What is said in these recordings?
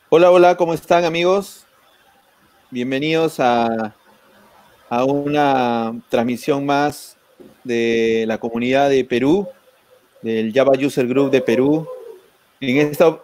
Hola, hola, ¿cómo están amigos? Bienvenidos a una transmisión más de la comunidad de Perú, del Java User Group de Perú. En esta,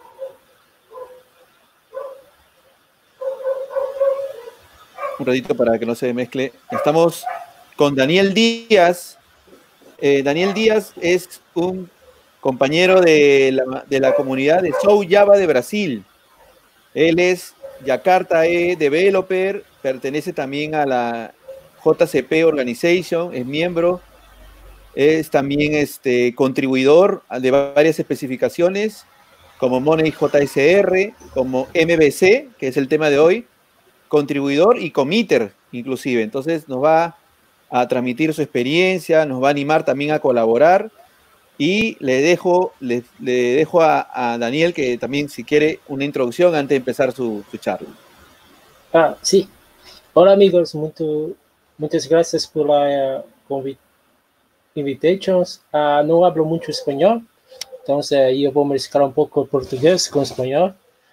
un ratito para que no se mezcle, estamos con Daniel Díaz. Daniel Díaz es un compañero de la comunidad de Sou Java de Brasil. Él es Jakarta Developer, pertenece también a la JCP Organization, es miembro. Es también contribuidor de varias especificaciones, como Money JSR, como MVC, que es el tema de hoy, contribuidor y committer, inclusive. Entonces nos va a transmitir su experiencia, nos va a animar también a colaborar. Y le dejo a Daniel que también, si quiere, una introducción antes de empezar su charla. Sí. Hola amigos, muchas gracias por la invitations. No hablo mucho español, entonces yo voy a mezclar un poco portugués con español.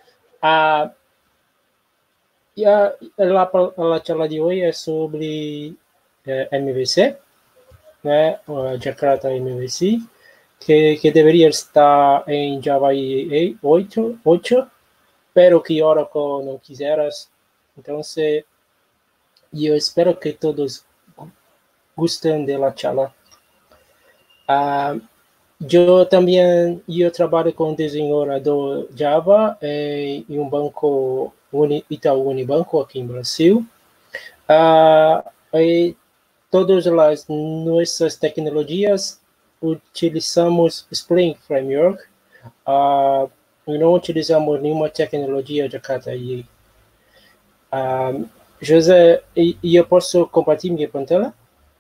La charla de hoy es sobre MVC, né? Jakarta MVC, que debería estar en Java 8, pero que Oracle no quisieras. Entonces, yo espero que todos gusten de la charla. Yo trabalho com desenvolvedor Java em um banco Itaú Unibanco aqui em Brasil. Todas as nossas tecnologias utilizamos Spring Framework. Não utilizamos nenhuma tecnologia de KTI. José, eu posso compartilhar minha pantalla?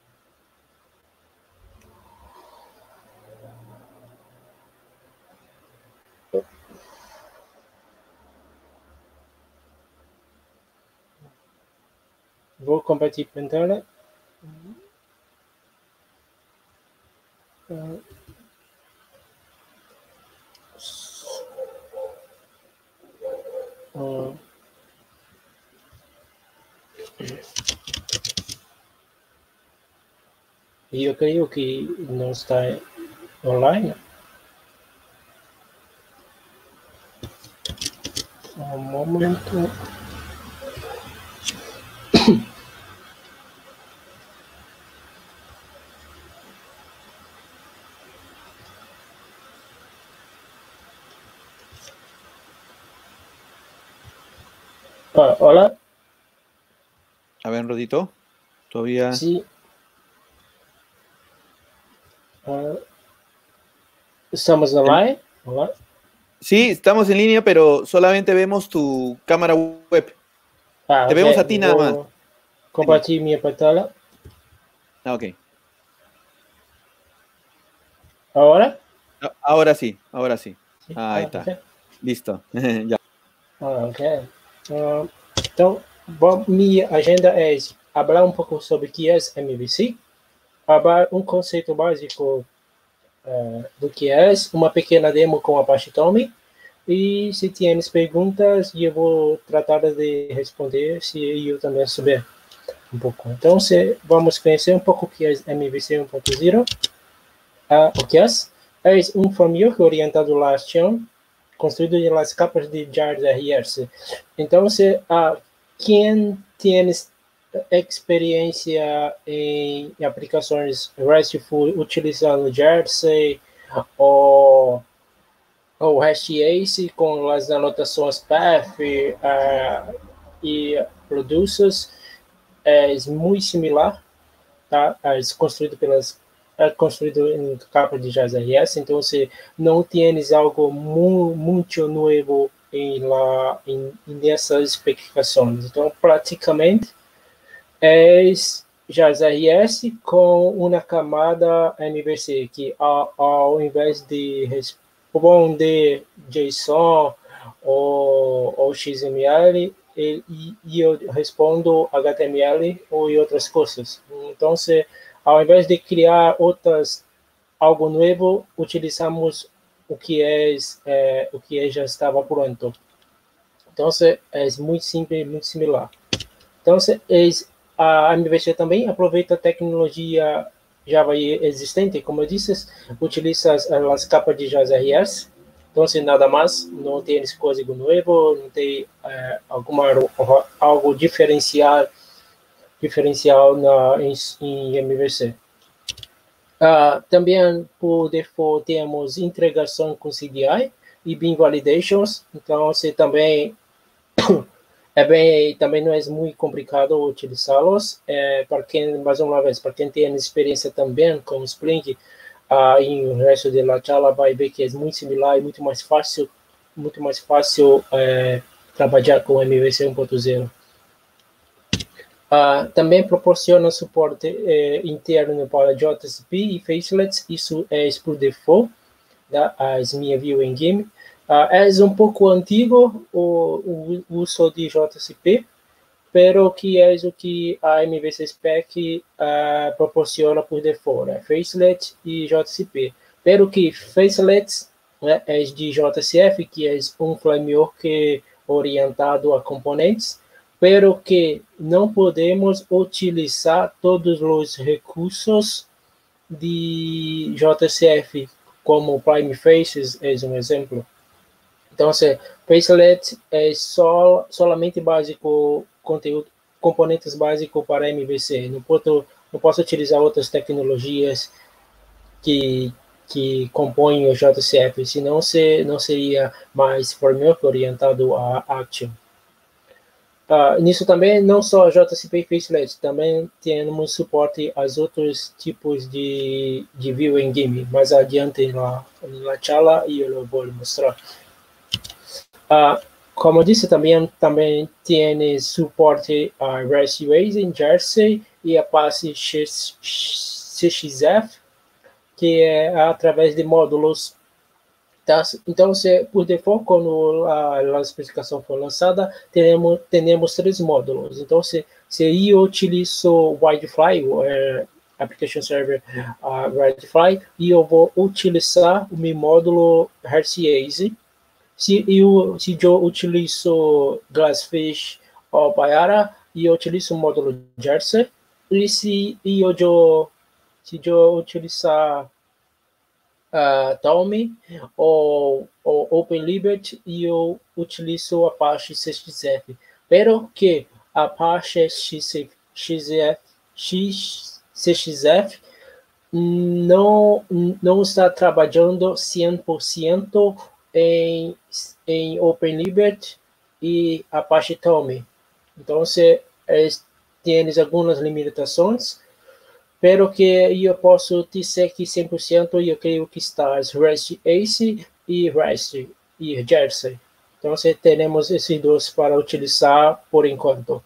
Vou compartilhar pantalla. Eu creio que não está online. Um momento. Hola. A ver, Rodito, todavía. Sí. Estamos online. Hola. Sí, estamos en línea, pero solamente vemos tu cámara web. Te vemos a ti nada más. Compartilhar minha pantalla. Ok. Ahora? Ahora sí, ahora sí. Sí. Ahí está. Okay. Listo. Ya. Ok. Então, minha agenda é falar um pouco sobre o que é MVC, falar um conceito básico do que é, uma pequena demo com Apache Tommy, e se tienes perguntas, eu vou tratar de responder se eu também souber um pouco. Então, vamos conhecer um pouco o que é MVC 1.0. O que é? É um framework orientado à ação, construído em las capas de JARS. Então, quem tem experiência em aplicações RESTful utilizando Jersey ou REST-ACE com as anotações path e producers, é muito similar, tá? É construído em capa de JS, então você não tienes algo muito novo nessas especificações. Então, praticamente, é JS com uma camada MVC, que ao invés de responder JSON ou XML, e eu respondo HTML ou outras coisas. Então, ao invés de criar algo novo, utilizamos o que já estava pronto. Então, é muito simples, muito similar. Então, a MVC também aproveita a tecnologia Java existente, como eu disse, utiliza as capas de JRS. Então, nada mais, não tem esse código novo, não tem algo diferencial em MVC. Também, por default, temos integração com CDI e bin validations. Então, também também não é muito complicado utilizá-los. Para quem, mais uma vez, para quem tem experiência também com Spring, e o resto da charla vai ver que é muito similar e muito mais fácil trabalhar com MVC 1.0. Também proporciona suporte interno para JCP e Facelets, isso é por default, as minha view em game. É pouco antigo o uso de JCP, pero que é o que a MVC Spec proporciona por default, Facelet e JCP. Pero que Facelets é de JCF, que é um framework orientado a componentes, pero que não podemos utilizar todos os recursos de JCF, como Prime Faces é um exemplo. Então, Facelet é solamente básico, componentes básicos para MVC. Não posso utilizar outras tecnologias que compõem o JCF, senão não seria mais framework orientado a Action. Nisso também, não só JCP e Facelet, também temos suporte aos outros tipos de view em game. Mais adiante na charla e eu vou mostrar. Como eu disse, também tem suporte a REST UAs em Jersey e Apache CXF, que é através de módulos. Então, por default, quando a especificação for lançada, temos 3 módulos. Então, se eu utilizo Widefly, Application Server Widefly, e eu vou utilizar o meu módulo RCASE. Se eu utilizo Glassfish ou Payara, eu utilizo o módulo Jersey. E se eu utilizar Tommy ou OpenLiberty, e eu utilizo Apache CXF. Pero que Apache CXF não está trabalhando 100% em OpenLiberty e Apache Tommy. Então, tem algumas limitações, pero que eu posso dizer que 100% eu creio que está REST ACE e REST e Jersey. Então, temos esses 2 para utilizar por enquanto.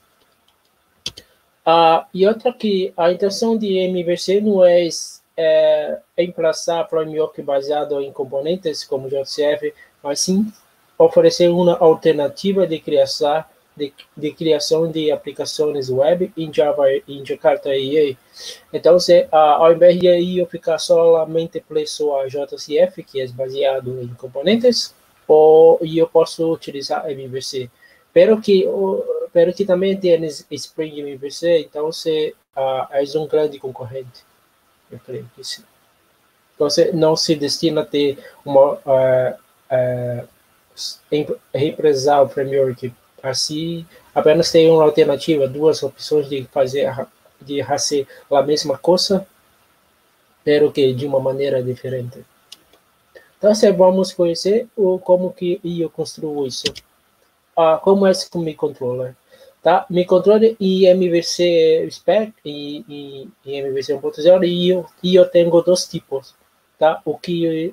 E outra que a intenção de MVC não é emplaçar framework baseado em componentes como JCF, mas sim oferecer uma alternativa de criação de aplicações web em Java, em Jakarta EA. Então, ao invés de eu ficar solamente preso a JCF, que é baseado em componentes, ou eu posso utilizar MVC. Pero que também tem Spring MVC, então é um grande concorrente. Eu creio que sim. Então, não se destina a ter uma represar o framework. Assim, apenas tem uma alternativa, 2 opções de fazer a mesma coisa, pero que de uma maneira diferente. Então, vamos conhecer como que eu construo isso. Como é que me controla? Tá? Me controla em MVC Spec e MVC 1.0, e eu tenho 2 tipos, tá? O que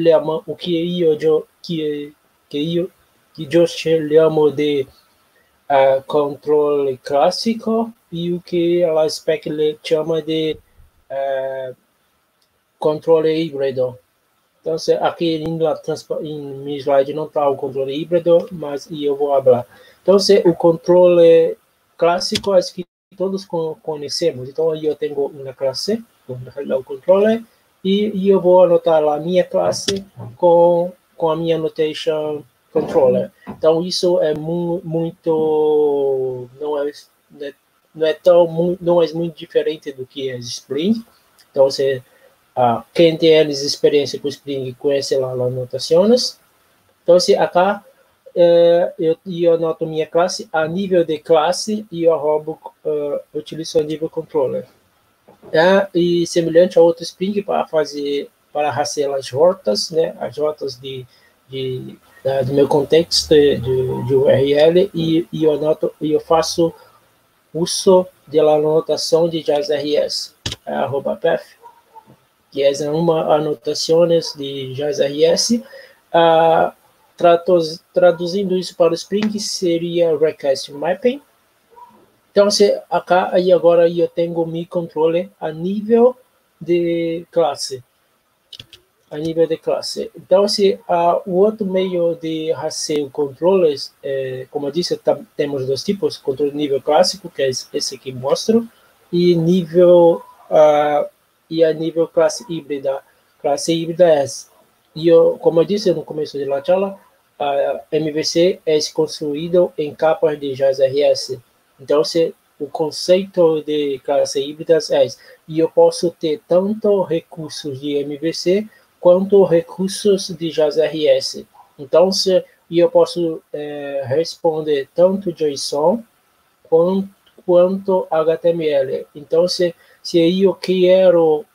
eu chamo de controle clássico e o que a Spec chama de controle híbrido. Então, aqui em meu slide não está o controle híbrido, mas eu vou falar. Então, o controle clássico é que todos conhecemos. Então, eu tenho uma classe, o controle, e eu vou anotar a minha classe com a minha notation controller. Então, isso é muito... não é muito diferente do que é Spring. Então, quem tem experiência com Spring conhece lá as anotações. Então, acá eu anoto minha classe a nível de classe e eu utilizo a nível controller. E semelhante a outro Spring para rastrear as rotas, né? As rotas do meu contexto de URL e eu faço uso da anotação de JSRS, @path, que é uma anotação de JSRS. Traduzindo isso para o Spring, seria request mapping. Então, acá e agora eu tenho meu controle a nível de classe. Então, o outro meio de rastreio controles, como eu disse, temos dois tipos: controle nível clássico, que é esse que mostro, e a nível classe híbrida. Classe híbrida é como eu disse no começo da aula, a MVC é construído em capas de JSRS. Então, o conceito de classe híbridas é e eu posso ter tanto recursos de MVC quanto recursos de JSRS. Então, eu posso responder tanto JSON quanto HTML. Então, se eu quero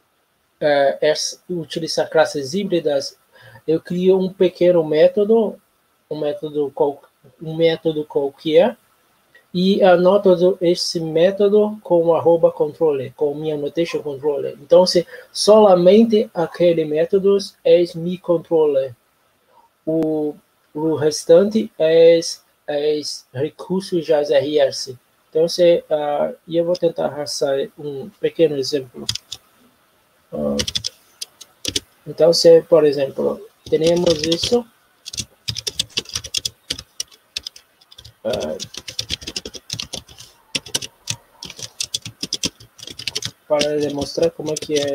utilizar classes híbridas, eu crio um pequeno método, um método qualquer, e anoto esse método com @controller, com minha annotation controller. Então, solamente aquele método é meu controller. O restante é recurso JSRS. Então, eu vou tentar passar um pequeno exemplo. Então, por exemplo, temos isso. Para demonstrar como é que é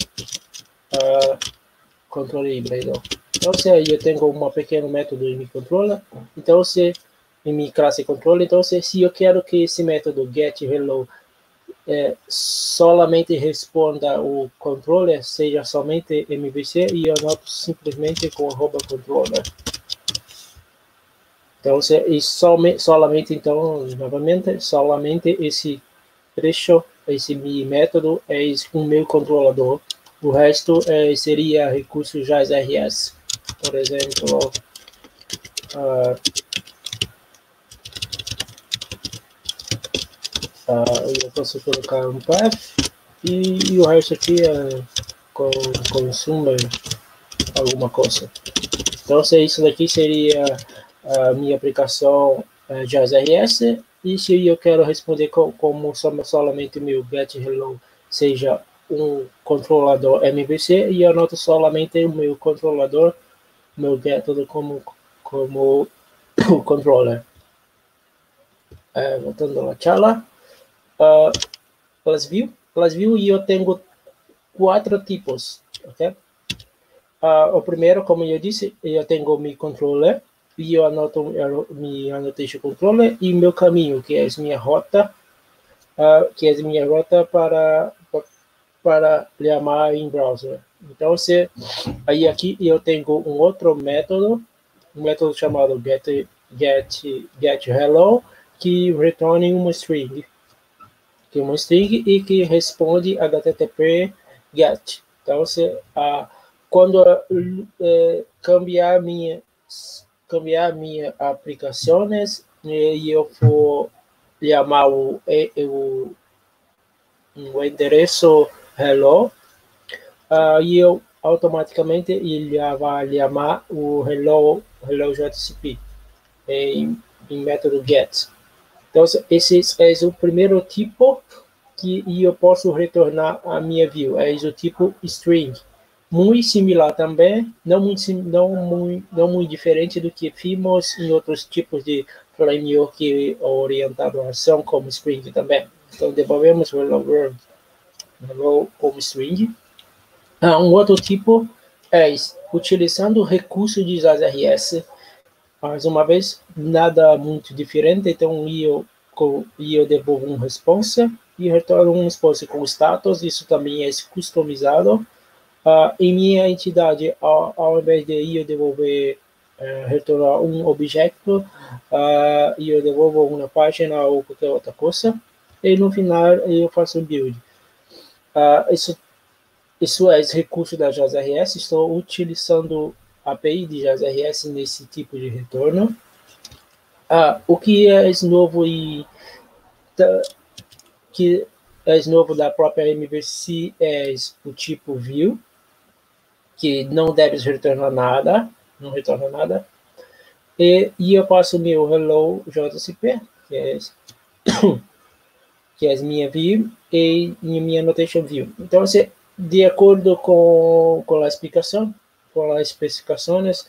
controle híbrido. Então, eu tenho um pequeno método em meu controller. Então, em minha classe controller, então, se eu quero que esse método getHello solamente responda o controller, seja somente MVC, e eu anoto simplesmente com @controller. Então, solamente, então, novamente, solamente esse trecho, esse método é o meu controlador. O resto seria recurso JSRS. Por exemplo, eu posso colocar um path e o resto aqui consome alguma coisa. Então, isso daqui seria a minha aplicação JSRS. E se eu quero responder como somente o meu getHello seja um controlador MVC, e eu anoto solamente o meu controlador, meu método como controller. Voltando à tela, elas viu e eu tenho 4 tipos, ok? O primeiro, como eu disse, eu tenho meu controller, e eu anoto minha annotation controller e meu caminho, que é minha rota, para chamar em browser. Então, aí aqui eu tenho um outro método, chamado getHello, que retorna uma string, e que responde HTTP GET. Então, quando cambiar minha aplicações e eu for chamar o endereço hello, e eu automaticamente ele vai chamar o hello JCP em método get. Então, esse é o primeiro tipo que eu posso retornar a minha view, é o tipo string. Muito similar também, não muito diferente do que vimos em outros tipos de framework orientado à ação, como Spring também. Então, devolvemos o hello como string. Um outro tipo é utilizando o recurso de JSRS, mais uma vez, nada muito diferente, então eu devolvo uma resposta e retorno uma resposta com status, isso também é customizado. Em minha entidade, ao invés de eu devolver, retornar um objeto, e eu devolvo uma página ou qualquer outra coisa, e no final eu faço um build. Isso é recurso da JRS, estou utilizando a API de JRS nesse tipo de retorno. O que é novo que é novo da própria MVC é o tipo view, que não deve retornar nada, não retorna nada. E eu passo meu hello JCP, que é minha view, e minha notation view. Então, de acordo com a explicação, com as especificações,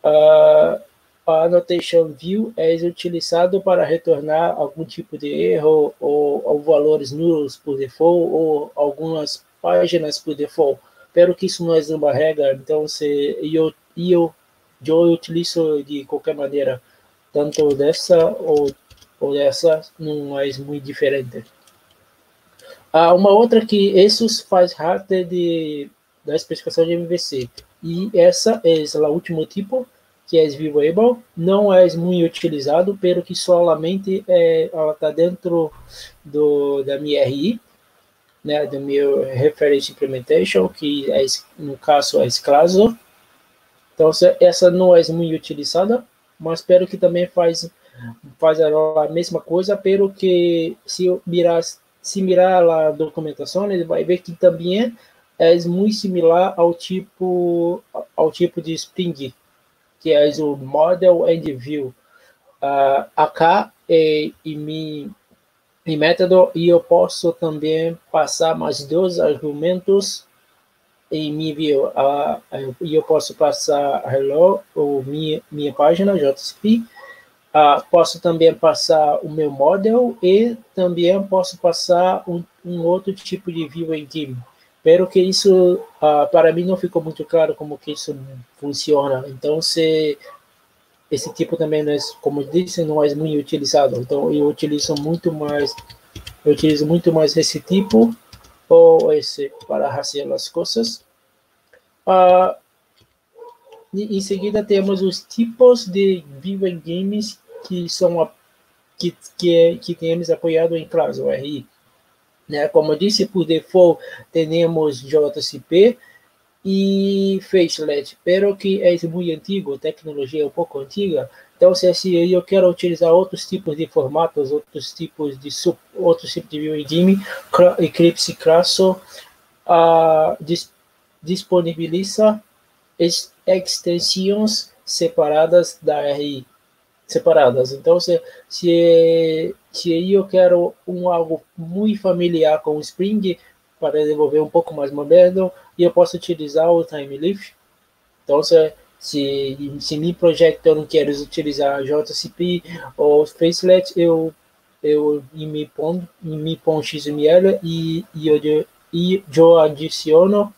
a annotation view é utilizado para retornar algum tipo de erro ou valores nulos por default ou algumas páginas por default. Pero que isso não é uma regra, então eu utilizo de qualquer maneira, tanto dessa ou dessa, não é muito diferente. Uma outra que isso faz parte da especificação de MVC, e essa é o último tipo, que é viewable, não é muito utilizado, pero que solamente ela está dentro da minha RI, né, do meu Reference Implementation, que no caso é Sclazo. Então, essa não é muito utilizada, mas espero que também faz a mesma coisa, pero que se mirar a documentação, ele vai ver que também é muito similar ao tipo de Spring, que é o Model and View. Acá, em método, e eu posso também passar mais 2 argumentos em minha view. E eu posso passar hello, ou minha página, JCP. Posso também passar o meu model e também posso passar um outro tipo de view em game. Espero que isso, para mim, não ficou muito claro como que isso funciona. Então, esse tipo também, não é, como disse, não é muito utilizado. Então, eu utilizo muito mais esse tipo ou esse para fazer as coisas. Em seguida, temos os tipos de view em games que temos apoiado em classe, o RI. Né? Como eu disse, por default, temos JCP e Facelet, pero que é muito antigo, a tecnologia é um pouco antiga. Então, se eu quero utilizar outros tipos de formatos, outros tipos de view engine, Eclipse Crasso disponibiliza extensões separadas da RI. Então, se eu quero algo muito familiar com o Spring, para desenvolver um pouco mais moderno, e eu posso utilizar o TimeLeaf. Então, se meu projeto eu não quero utilizar JCP ou Facelet, eu me põe XML e eu adiciono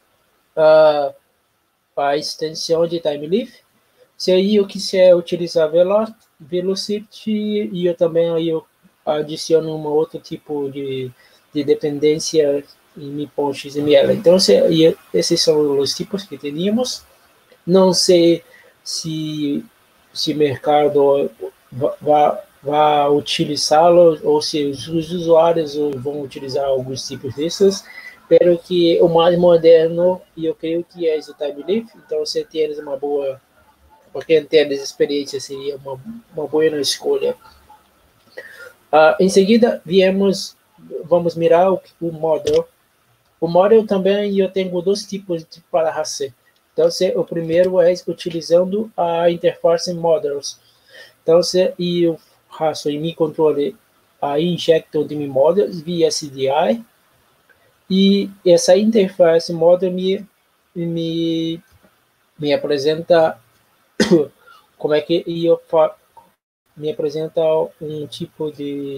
a extensão de TimeLeaf. Se aí eu quiser utilizar Velocity, e eu também adiciono um outro tipo de dependência em me põe XML. Então, esses são os tipos que teníamos. Não sei se o mercado vai utilizá-lo ou se os usuários vão utilizar alguns tipos desses. Espero que o mais moderno, e eu creio que é o TimeLeaf. Então, se tem uma boa, para quem tem essa experiência, seria uma boa escolha. Em seguida, vamos mirar o model. O model também eu tenho 2 tipos para fazer. Então, o primeiro é utilizando a interface models. Então, eu faço em meu controle a injeção de meu models via CDI, e essa interface model me apresenta como é que eu me apresenta um tipo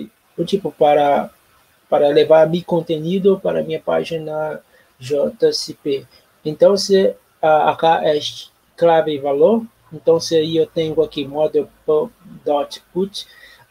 para levar meu conteúdo para minha página JCP. Então, acá é clave e valor, Então, se eu tenho aqui model.put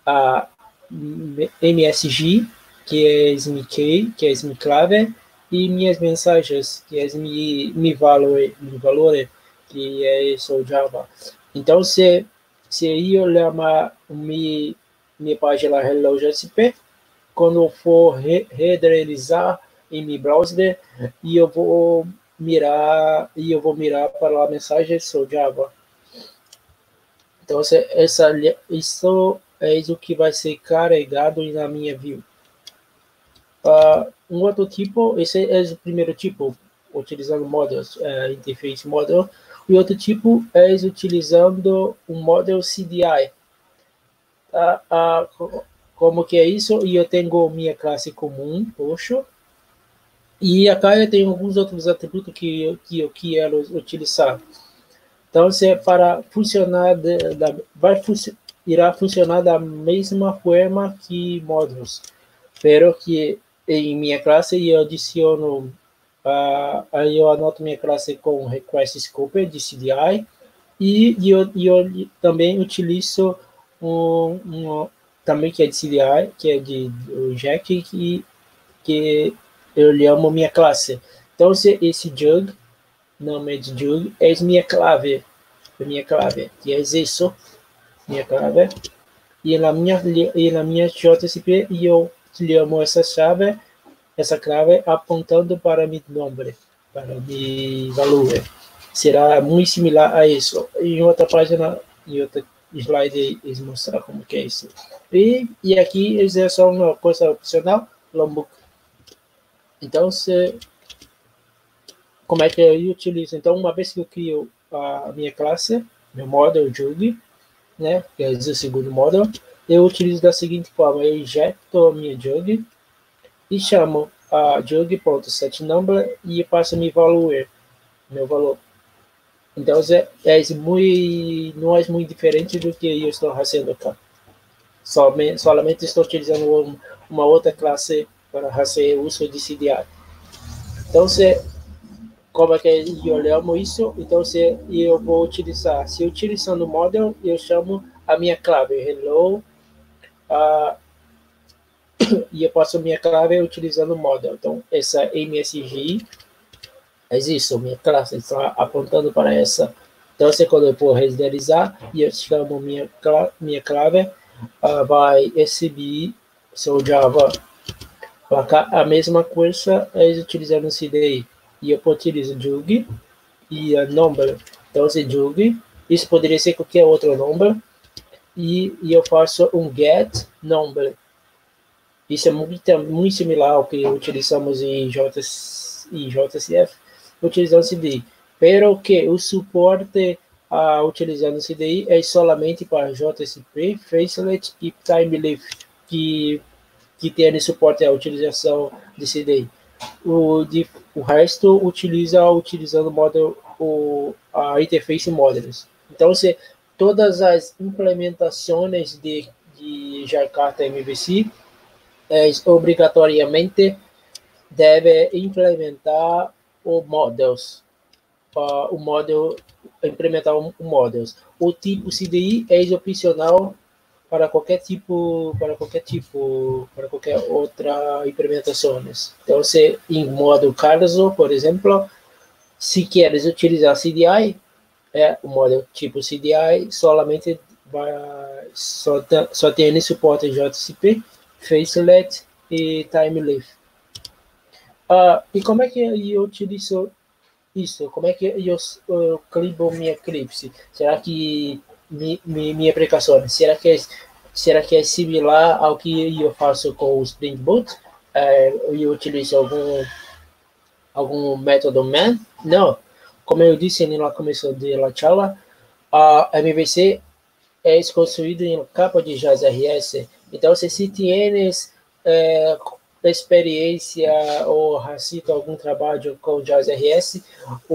MSG, que é mi key, que é mi clave, e minhas mensagens, que é mi valore, que é isso Java. Então, se eu chamar minha página Hello JSP, quando eu for renderizar em meu browser, e eu vou mirar para a mensagem sobre Java. Então, isso é o que vai ser carregado na minha view. Um outro tipo, esse é o primeiro tipo, utilizando models, interface model. O outro tipo é utilizando o model CDI. Como que é isso? E eu tenho minha classe comum, poxa, e acá eu tenho alguns outros atributos que eu quero utilizar. Então, se para funcionar, irá funcionar da mesma forma que módulos, pero que em minha classe eu adiciono, aí eu anoto minha classe com request scope de CDI e eu também utilizo também que é de CDI, que é de Jack, que eu chamo minha classe. Então, esse jug, nome de jug, é minha clave, que é isso, minha clave. E na minha JSP eu chamo essa clave apontando para meu nome, para meu valor. Será muito similar a isso. Em outra página, em outra slide, eles mostrar como que é isso. E aqui é só uma coisa opcional, Lombok. Então, como é que eu utilizo? Então, uma vez que eu crio a minha classe, meu model Jug, né, que é o segundo model, eu utilizo da seguinte forma: eu injeto a minha Jug e chamo a Jug.setNumber e passo meu valor. Então, não é muito diferente do que eu estou fazendo aqui. Solamente estou utilizando uma outra classe para fazer uso de CDI. Então, como é que eu chamo isso? Então, se eu vou utilizar, se eu utilizando o model, eu chamo a minha clave, hello, e eu passo a minha clave utilizando o model. Então, essa MSG é isso, minha classe está apontando para essa. Então, quando eu for renderizar, e eu chamo minha clave, vai receber seu Java. A mesma coisa é utilizando o CDI. E eu utilizo Jug e a number. Então, esse Jug, isso poderia ser qualquer outro number. E eu faço um get number. Isso é muito similar ao que utilizamos em JCF, utilizando CDI. Pero que o suporte utilizando CDI é solamente para JSP, Facelet e Timeleaf, que tem suporte à utilização de CDI. O resto utilizando a interface models. Então, todas as implementações de Jakarta MVC obrigatoriamente deve implementar o models, implementar o models. O tipo CDI é opcional para qualquer outra implementações. Então, se em modo caso, por exemplo, se queres utilizar CDI, o modelo tipo CDI solamente só tem suporte JCP, Facelet e Timeleaf. E como é que eu utilizo isso? Como é que eu clipo minha Eclipse? Será que minha aplicação, será que é similar ao que eu faço com o Spring Boot? Eu utilizo algum método man? Não. Como eu disse no começo da charla, a MVC é construído em capa de JRS. Então, se tienes experiência ou has algum trabalho com JRS, o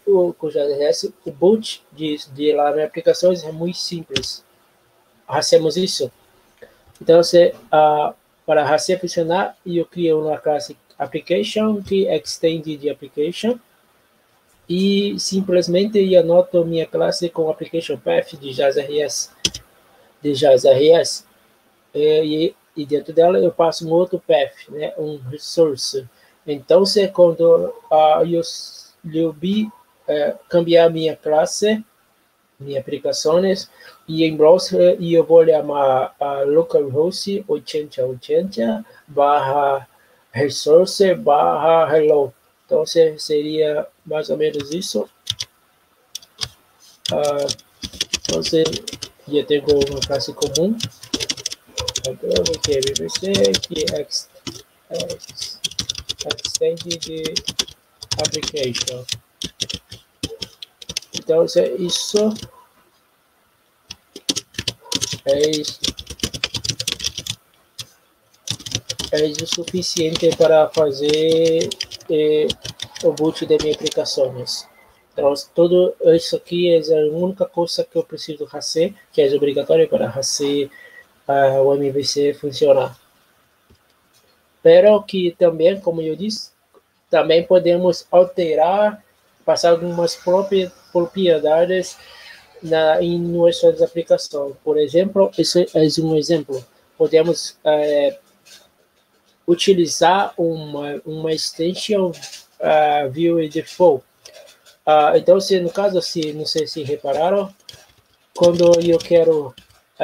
boot de lá nas aplicações é muito simples. Hacemos isso. Então, para fazer funcionar, eu crio uma classe application que extende de application e simplesmente anoto minha classe com o application path de JAS-RS, e dentro dela eu passo um outro path, né, um resource. Então, se quando eu cambiar minha classe, minhas aplicações, e em browser eu vou chamar a localhost 8080 barra resource barra hello. Então, seria mais ou menos isso. Então, eu tenho uma classe comum, que é MVC, que é Extended Application. Então, isso é o suficiente para fazer o boot de minhas aplicações. Então, tudo isso aqui é a única coisa que eu preciso fazer, que é obrigatório para fazer o MVC funcionar. Pero que também, como eu disse, também podemos alterar, passar algumas propriedades em nossas aplicações. Por exemplo, esse é um exemplo. Podemos utilizar uma extension view default. Então, no caso, não sei se repararam, quando eu quero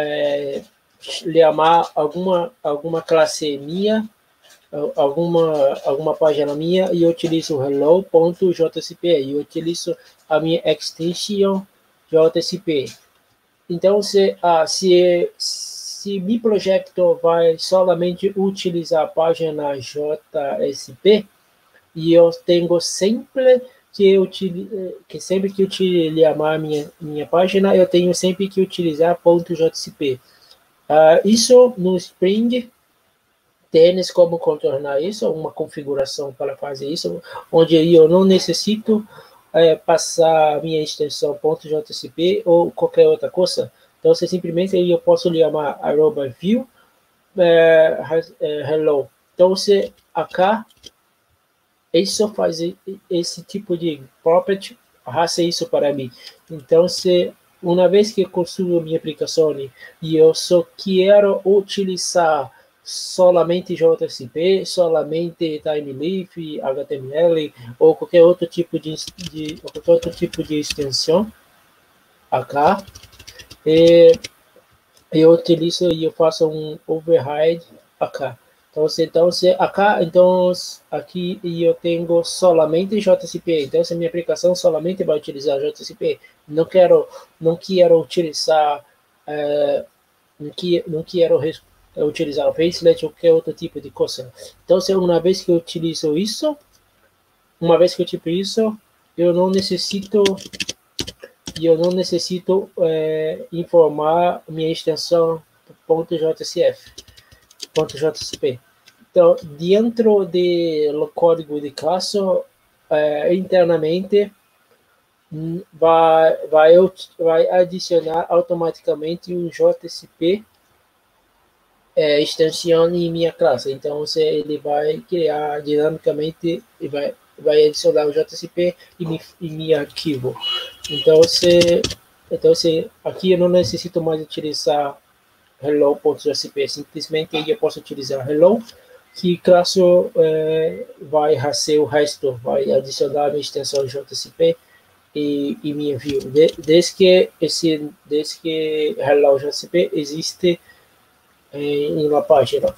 chamar alguma classe minha, alguma página minha, e eu utilizo hello.jcp, e eu utilizo a minha extension JSP. Então, se meu projeto vai solamente utilizar a página JSP, e eu tenho sempre que sempre que eu chamar minha página, eu tenho sempre que utilizar .jcp. Isso no Spring tens como contornar isso, uma configuração para fazer isso, onde eu não necessito passar minha extensão .jcp ou qualquer outra coisa. Então, simplesmente eu posso chamar @view hello. Então, acá isso faz esse tipo de property, faça isso para mim. Então, uma vez que eu construo minha aplicação e eu só quero utilizar solamente JSP, solamente TimeLeaf, HTML ou qualquer outro tipo de extensão, acá eu utilizo e eu faço um override acá. Então, aqui eu tenho solamente JSP. Então, se minha aplicação solamente vai utilizar JSP, não quero utilizar, não quero utilizar o Facelet ou qualquer outro tipo de coisa. Então, uma vez que eu utilizo isso, eu não necessito informar minha extensão .jcp. Então, dentro do código de classe, internamente, vai adicionar automaticamente um JSP extensão em minha classe. Então, ele vai criar dinamicamente e vai adicionar o JSP em meu arquivo. Então, aqui eu não necessito mais utilizar hello.jcp, simplesmente eu posso utilizar hello, que classe vai fazer o resto, vai adicionar a minha extensão JSP e minha view. Desde que hello.jcp existe em uma página.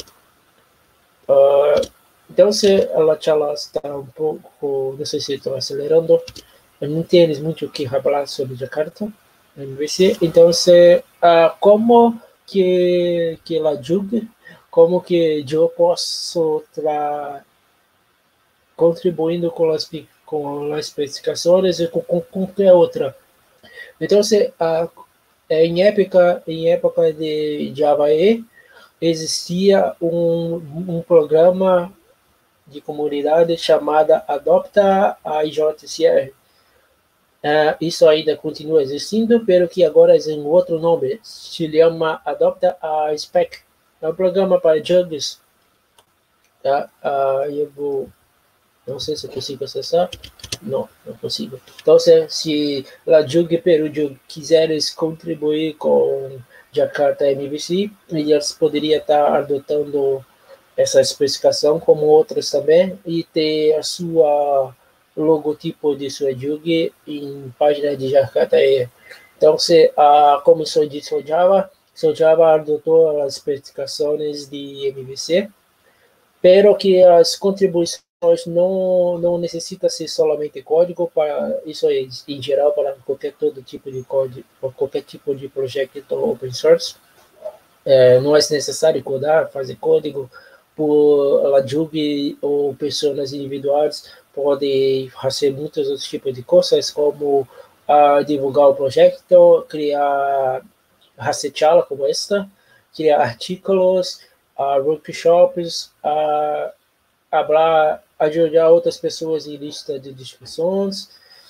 Então, se a charla está um pouco, não sei se estou acelerando, não tienes muito o que falar sobre Jakarta, MVC. Então, como que ela julga, como que eu posso estar contribuindo com as especificações e com qualquer outra. Então, em época de Java E, existia um programa de comunidade chamada Adopta a IJCR. Isso ainda continua existindo, pelo que agora é um outro nome, se chama Adopta a Spec. É um programa para jugs. Eu vou Não sei se consigo acessar. Não consigo. Então, se a Jug Peru quiseres contribuir com Jakarta MVC, eles poderiam estar adotando essa especificação como outras também e ter a sua logotipo de sua Jug em página de Jakarta. Então, se a comissão de Sojava adotou as especificações de MVC, pero que as contribuições não necessita ser somente código para isso é em geral para qualquer todo tipo de código, qualquer tipo de projeto open source. Não é necessário codar, fazer código por a Jug ou pessoas individuais podem fazer muitos outros tipos de coisas, como divulgar o projeto, criar racetala como esta, criar artigos, workshops, ajudar outras pessoas em lista de discussões,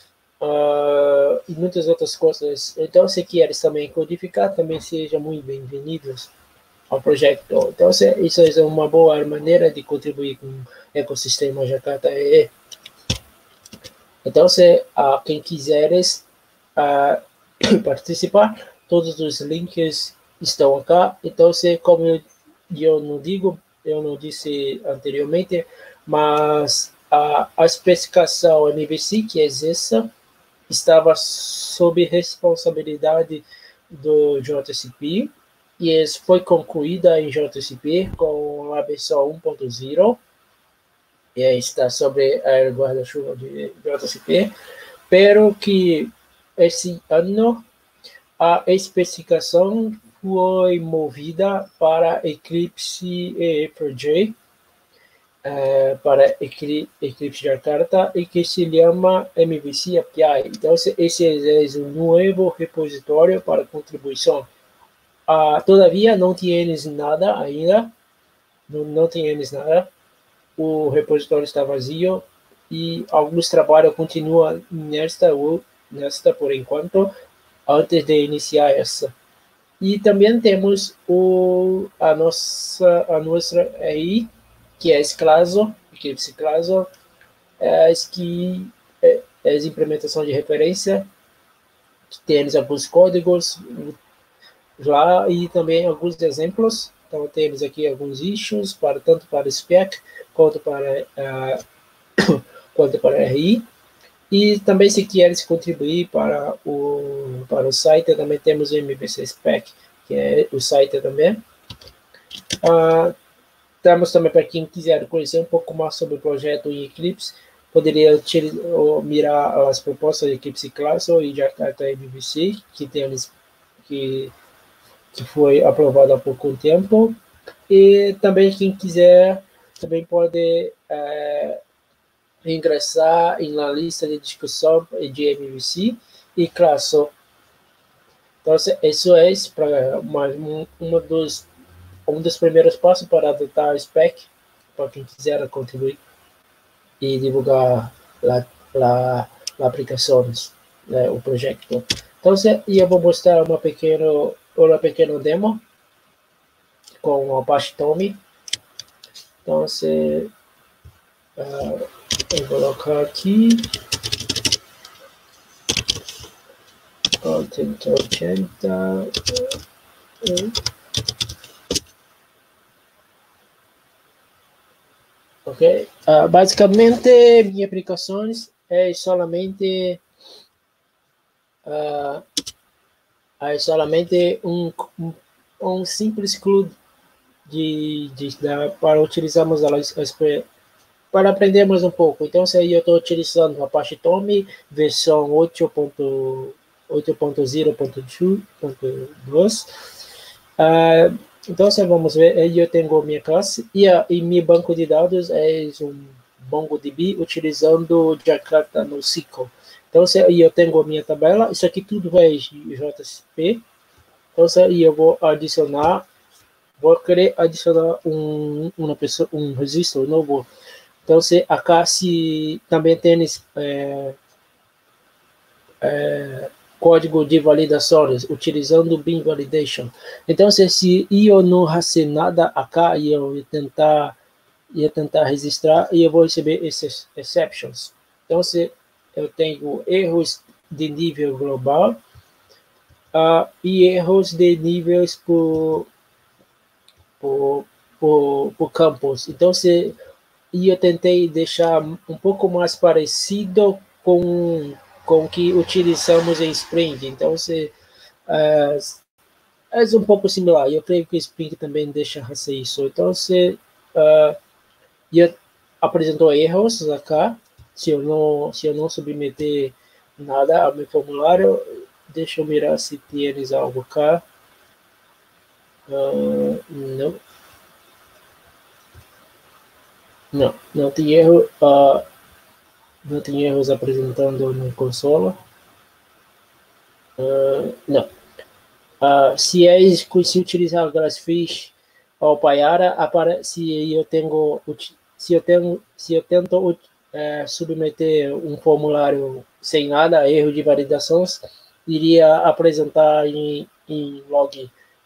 e muitas outras coisas. Então, se queres também codificar, também sejam muito bem-vindos ao projeto. Então, isso é uma boa maneira de contribuir com o ecossistema Jakarta EE. Então, se quem quiseres participar, todos os links estão aqui. Então, como eu não disse anteriormente, mas a especificação MVC, que é essa, estava sob responsabilidade do JCP, e foi concluída em JCP com a versão 1.0, e está sobre a guarda-chuva de JCP, pero que esse ano a especificação foi movida para Eclipse EE4j, para Eclipse Jakarta, e que se chama MVC API. Então, esse é um novo repositório para contribuição. Todavia, não tienes nada ainda, não tienes nada, o repositório está vazio, e alguns trabalhos continuam nesta por enquanto, antes de iniciar essa. E também temos a nossa EI, que é Eclipse Classo, que é a implementação de referência, que temos alguns códigos lá e também alguns exemplos. Então, temos aqui alguns issues, tanto para spec quanto para RI. E também, se queres contribuir para o site, também temos o MVC Spec, que é o site também. Temos também, para quem quiser conhecer um pouco mais sobre o projeto em Eclipse, poderia mirar as propostas de Eclipse Classo e Jakarta MVC, que foi aprovado há pouco tempo. E também, quem quiser, também pode ingressar na lista de discussão de MVC e Classo. Então, isso é para um dos primeiros passos para adotar a spec, para quem quiser contribuir e divulgar lá aplicações, o projeto. Então, eu vou mostrar uma pequena demo com o Apache Tommy. Então, eu vou colocar aqui 8080. Ok, basicamente minhas aplicações é solamente um simples CLUD para utilizarmos para aprendermos um pouco. Então, se eu estou utilizando o Apache Tommy versão 8.0.2. Então, vamos ver, eu tenho minha classe e meu banco de dados é um MongoDB utilizando Jakarta NoSQL. Então, eu tenho a minha tabela, isso aqui tudo é JCP. Então, eu vou querer adicionar um registro novo. Então, acá também tem código de validações, utilizando Beam Validation. Então, se eu não fazer nada acá e eu tentar ia tentar registrar e eu vou receber esses exceptions. Então, se eu tenho erros de nível global e erros de níveis por campus. Então, eu tentei deixar um pouco mais parecido com o que utilizamos em Spring. Então, é um pouco similar. Eu creio que Spring também deixa ser isso. Então, eu apresentou erros acá. Se eu não submeter nada ao meu formulário, deixa eu mirar se tens algo cá. Não. Não tem erro. Não tem erros apresentando no console. Não. Se utilizar Glassfish ou Payara, se eu tento submeter um formulário sem nada, erro de validações, iria apresentar em log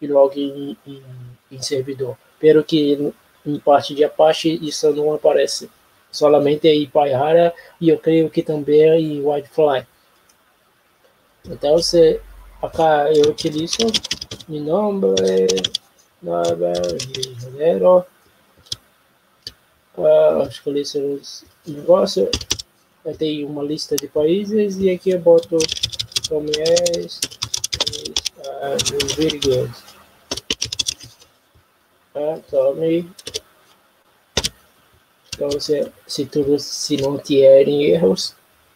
em servidor. Pero que em parte de Apache isso não aparece, solamente em Payara e eu creio que também em Whitefly. Então, acá eu utilizo meu nome, Rio de Janeiro, escolhi os negócios, eu tenho uma lista de países e aqui eu boto como very good. Tome. Então, se não tiverem erros,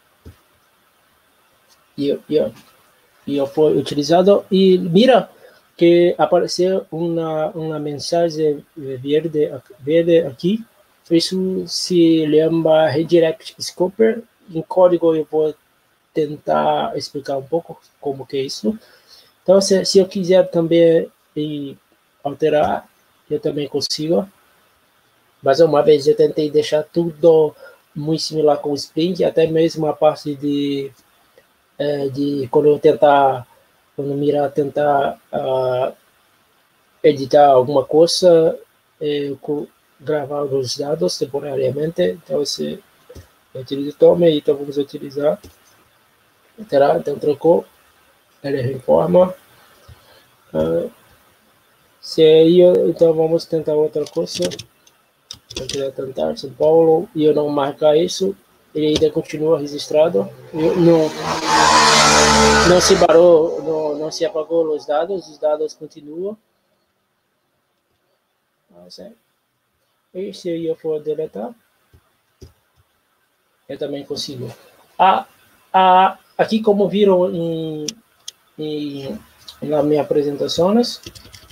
e foi utilizado, e mira que apareceu uma mensagem verde aqui. Isso se lembra Redirect Scoper. Em código eu vou tentar explicar um pouco como que é isso. Então, se eu quiser também alterar, eu também consigo. Mas uma vez eu tentei deixar tudo muito similar com o Spring, até mesmo a parte de quando tentar editar alguma coisa, gravar os dados temporariamente. Então, se eu utilizo Tome, então vamos utilizar. Então, trocou, ele reforma. Então, vamos tentar outra coisa. Eu queria tentar São Paulo e eu não marcar isso, ele ainda continua registrado. Não se parou, não se apagou os dados continuam. E se eu for deletar, eu também consigo. Aqui, como viram nas minhas apresentações,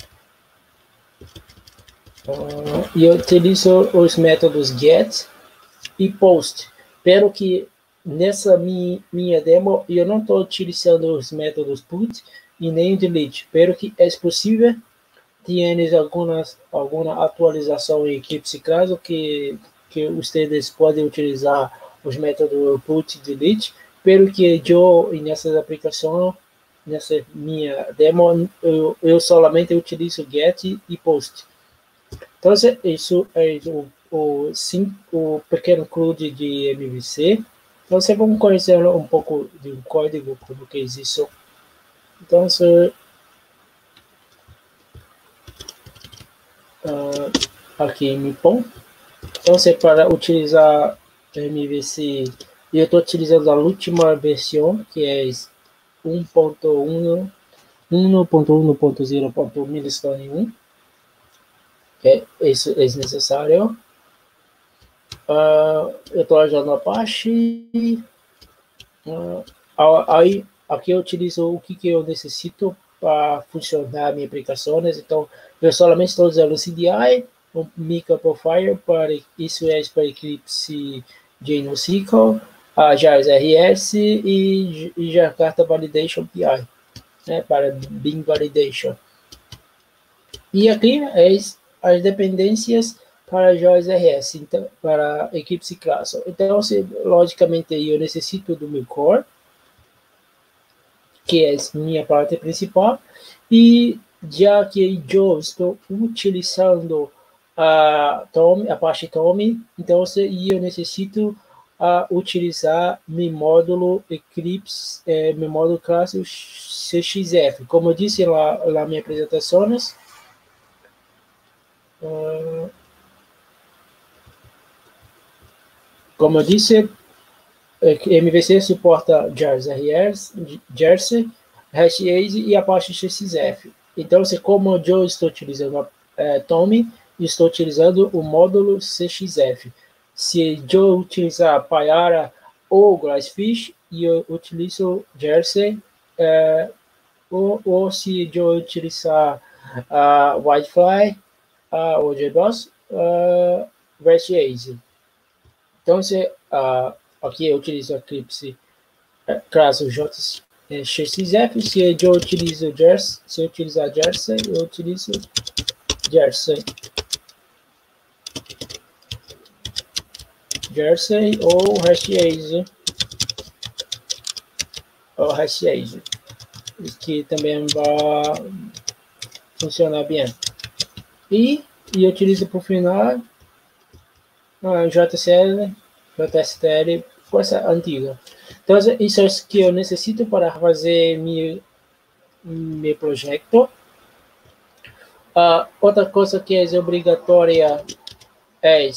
eu utilizo os métodos get e post, pero que nessa minha demo eu não estou utilizando os métodos put e nem delete, pero que é possível tienes alguma atualização em Eclipse caso que vocês podem utilizar os métodos put e delete, pero que eu nessas aplicações, nessa minha demo, eu solamente utilizo get e post. Então, isso é o pequeno CRUD de MVC. Então, vocês vão conhecer um pouco do código, como que é isso. Então, aqui em MIPOM. Então, para utilizar MVC, eu estou utilizando a última versão, que é 1.1.0.milestone1. Isso é necessário. Eu estou usando Apache. Aí, aqui eu utilizo o que eu necessito para funcionar minhas aplicações. Então, eu solamente estou usando o CDI, o Mica Profile, para isso é para Eclipse JNoSQL, a JSRS e Jakarta Validation PI, né, para Bing Validation. E aqui as dependências para JSRS, então, para Eclipse Classroom. Então, logicamente, eu necessito do meu core, que é minha parte principal, e já que eu estou utilizando Apache Tommy, então eu necessito utilizar meu módulo Eclipse, meu módulo classe CXF. Como eu disse lá nas minhas apresentações, como eu disse, MVC suporta Jersey, HashAce e Apache CXF. Então, como eu estou utilizando Tommy, estou utilizando o módulo CXF. Se eu utilizar Payara ou Glassfish, eu utilizo Jersey, ou se eu utilizar Whitefly ou JBoss, HashAce. Então, aqui eu utilizo Eclipse classe JXF. Se eu utilizo Jersey, se eu utilizar Jersey, eu utilizo Jersey ou HashAce, que também vai funcionar bem. E eu utilizo para o final JSTL, coisa antiga. Então, isso é o que eu necessito para fazer meu projeto. Outra coisa que é obrigatória é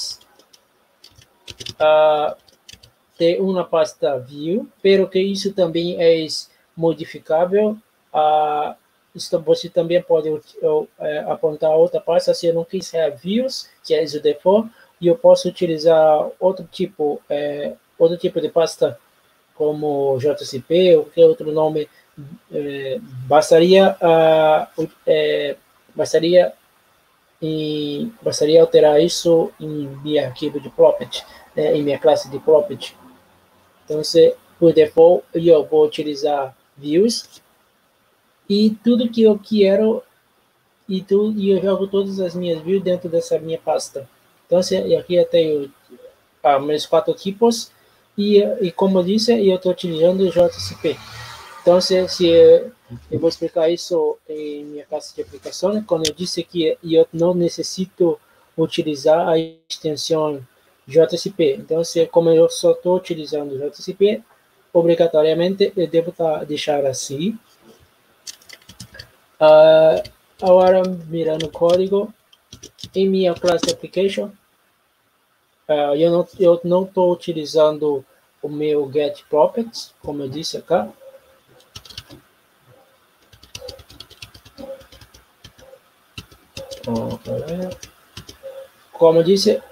ter uma pasta view, pero que isso também é modificável. Você também pode apontar outra pasta se eu não quiser views, que é o default, e eu posso utilizar outro tipo de pasta, como JCP ou qualquer outro nome. Bastaria alterar isso em meu arquivo de Puppet, em minha classe de Puppet. Então, por default, eu vou utilizar views e tudo que eu quero, e eu jogo todas as minhas views dentro dessa minha pasta. Então, aqui eu tenho meus 4 tipos e como eu disse, eu estou utilizando o JCP. Então, eu vou explicar isso em minha classe de aplicação, quando eu disse que eu não necessito utilizar a extensão JCP. Então, como eu só estou utilizando o JCP, obrigatoriamente eu devo deixar assim. Agora, mirando o código, em minha classe de application, eu não estou utilizando o meu get properties, como eu disse acá. Como eu disse,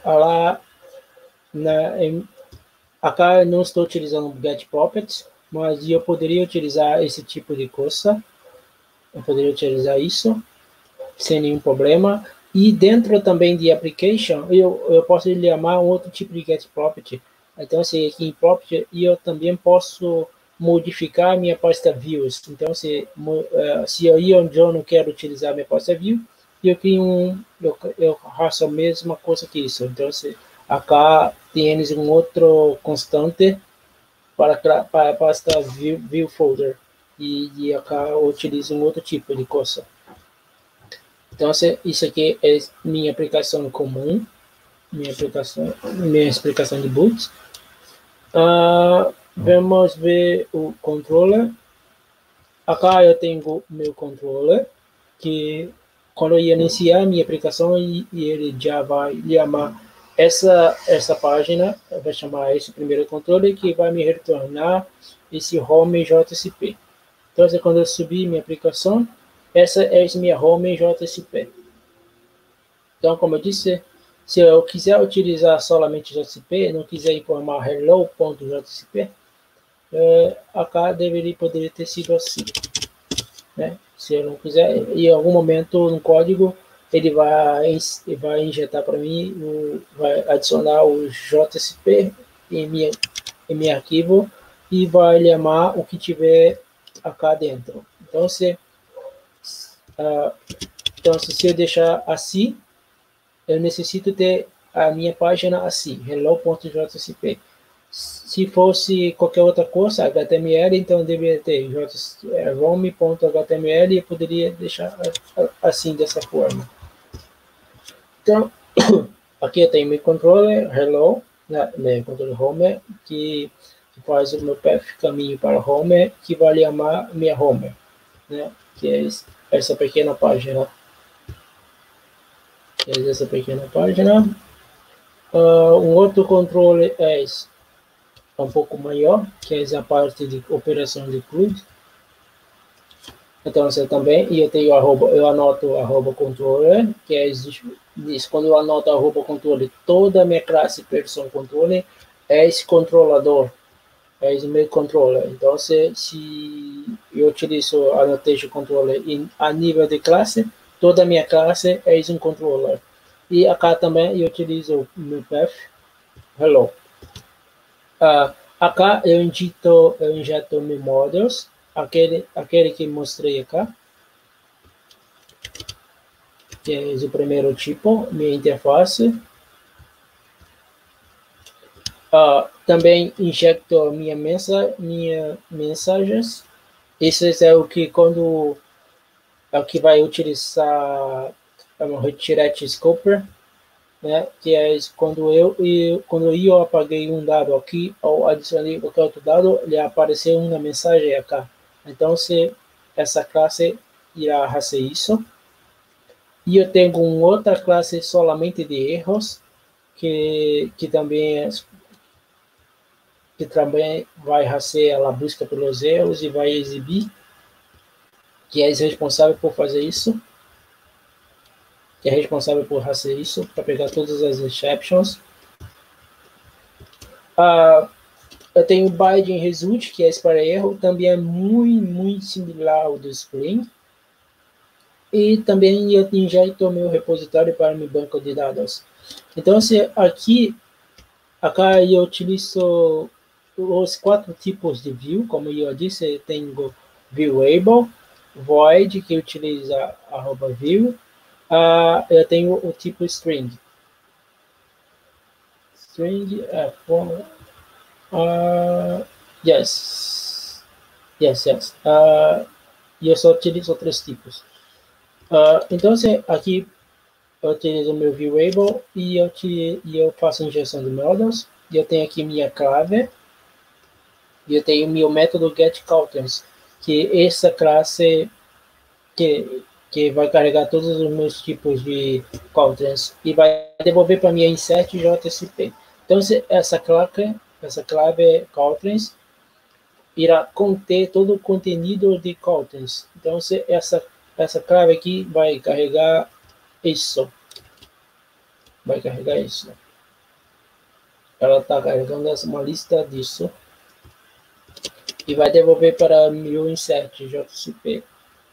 acá eu não estou utilizando o get properties, mas eu poderia utilizar esse tipo de coisa. Eu poderia utilizar isso sem nenhum problema. E dentro também de application, eu posso chamar um outro tipo de get property. Então, aqui em property, eu também posso modificar minha pasta views. Então, se eu não quero utilizar minha pasta view, eu crio eu faço a mesma coisa que isso. Então, acá tem um outro constante para a pasta view folder. E acá eu utilizo um outro tipo de coisa. Então, isso aqui é minha aplicação comum, minha explicação de boot. Vamos ver o controller. Acá eu tenho meu controller, que quando eu iniciar minha aplicação, ele já vai chamar essa página, vai chamar esse primeiro controller, que vai me retornar esse home JCP. Então, quando eu subir minha aplicação, essa é a minha home JCP. Então, como eu disse, se eu quiser utilizar somente JCP, não quiser informar hello.jcp, acá poderia ter sido assim. Né? Se eu não quiser, em algum momento no código, ele vai injetar para mim, vai adicionar o JCP em meu arquivo e vai chamar o que tiver acá dentro. Então, se eu deixar assim, eu necessito ter a minha página assim, hello.jcp. Se fosse qualquer outra coisa, HTML, então eu deveria ter rom.html e eu poderia deixar assim, dessa forma. Então, aqui eu tenho meu controller hello, né, meu controller home, que faz o meu path caminho para home, que vai chamar minha home, né, que é essa pequena página. Essa pequena página. Um outro controle é um pouco maior, que é a parte de operação de CRUD. Então, você também, e eu tenho eu anoto arroba controller, que é isso, quando eu anoto arroba controller, toda a minha classe person controller é esse controlador, é esse meu controller. Então, se eu utilizo a annotation controller a nível de classe, toda a minha classe é esse um controller. E acá também eu utilizo o meu path hello. Acá eu injeto meu models, aquele que mostrei acá, que é o primeiro tipo, minha interface. Também injecto minha mensagens. Isso é o que vai utilizar o retirate scoper, né? Que é quando eu apaguei um dado aqui ou adicionei qualquer outro dado, ele apareceu uma mensagem aqui. Então, se essa classe irá fazer isso. E eu tenho uma outra classe somente de erros, que também vai fazer a busca pelos erros e vai exibir, que é responsável por fazer isso, que é responsável por fazer isso, para pegar todas as exceptions. Eu tenho o Binding Result, que é esse para erro, também é muito similar ao do Spring. E também eu injeto meu repositório para meu banco de dados. Então, acá eu utilizo os 4 tipos de view, como eu disse, eu tenho viewable, void, que utiliza @view, eu tenho o tipo string. String é yes. E eu só utilizo 3 tipos. Então, aqui eu utilizo o meu viewable e eu faço injeção de models. E eu tenho aqui minha clave. E eu tenho meu método getCounters, que essa classe que vai carregar todos os meus tipos de counters e vai devolver para minha insert JSP. Então, essa clave counters irá conter todo o conteúdo de counters. Então, essa clave aqui vai carregar isso. Ela está carregando uma lista disso e vai devolver para meu insert JSP.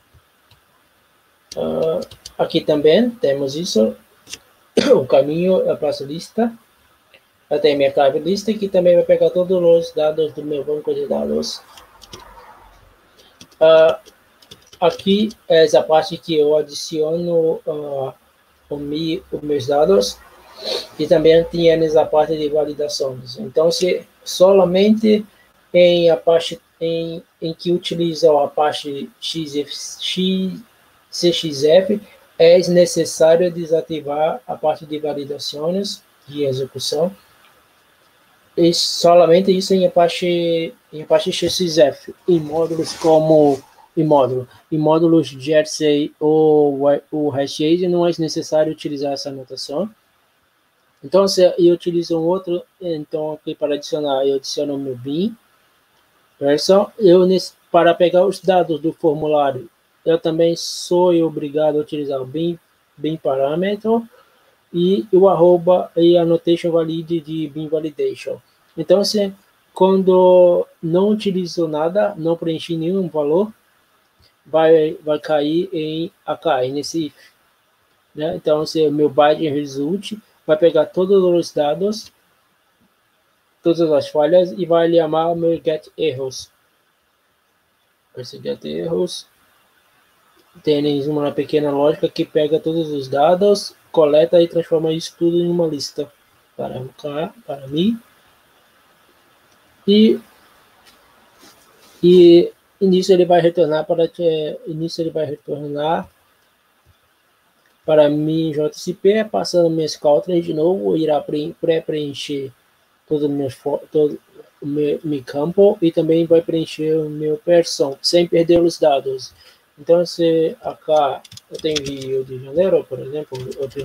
Aqui também temos isso, o caminho, a praça lista. Eu tenho minha clave lista, que também vai pegar todos os dados do meu banco de dados. Aqui é essa parte que eu adiciono os meus dados, e também tem essa parte de validações. Então, se somente em que utiliza a parte CXF, é necessário desativar a parte de validações de execução. E somente isso em Apache XF, em módulos como em módulos Jersey ou o Hashade não é necessário utilizar essa anotação. Então, se eu utilizo um outro, então aqui para adicionar, eu adiciono o meu bin. Para pegar os dados do formulário, eu também sou obrigado a utilizar o bin parâmetro e o arroba e annotation valid de bin validation. Então, quando não utilizo nada, não preenchi nenhum valor, vai cair nesse if. Né? Então, o meu byte result vai pegar todos os dados, todas as falhas, e vai chamar o meu get errors. Esse get errors tem uma pequena lógica que pega todos os dados, coleta e transforma isso tudo em uma lista para mim. E início ele vai retornar para mim JCP, passando minhas caltras de novo, irá pré-preencher todo o meu campo e também vai preencher o meu person, sem perder os dados. Então, se acá eu tenho Rio de Janeiro, por exemplo, outro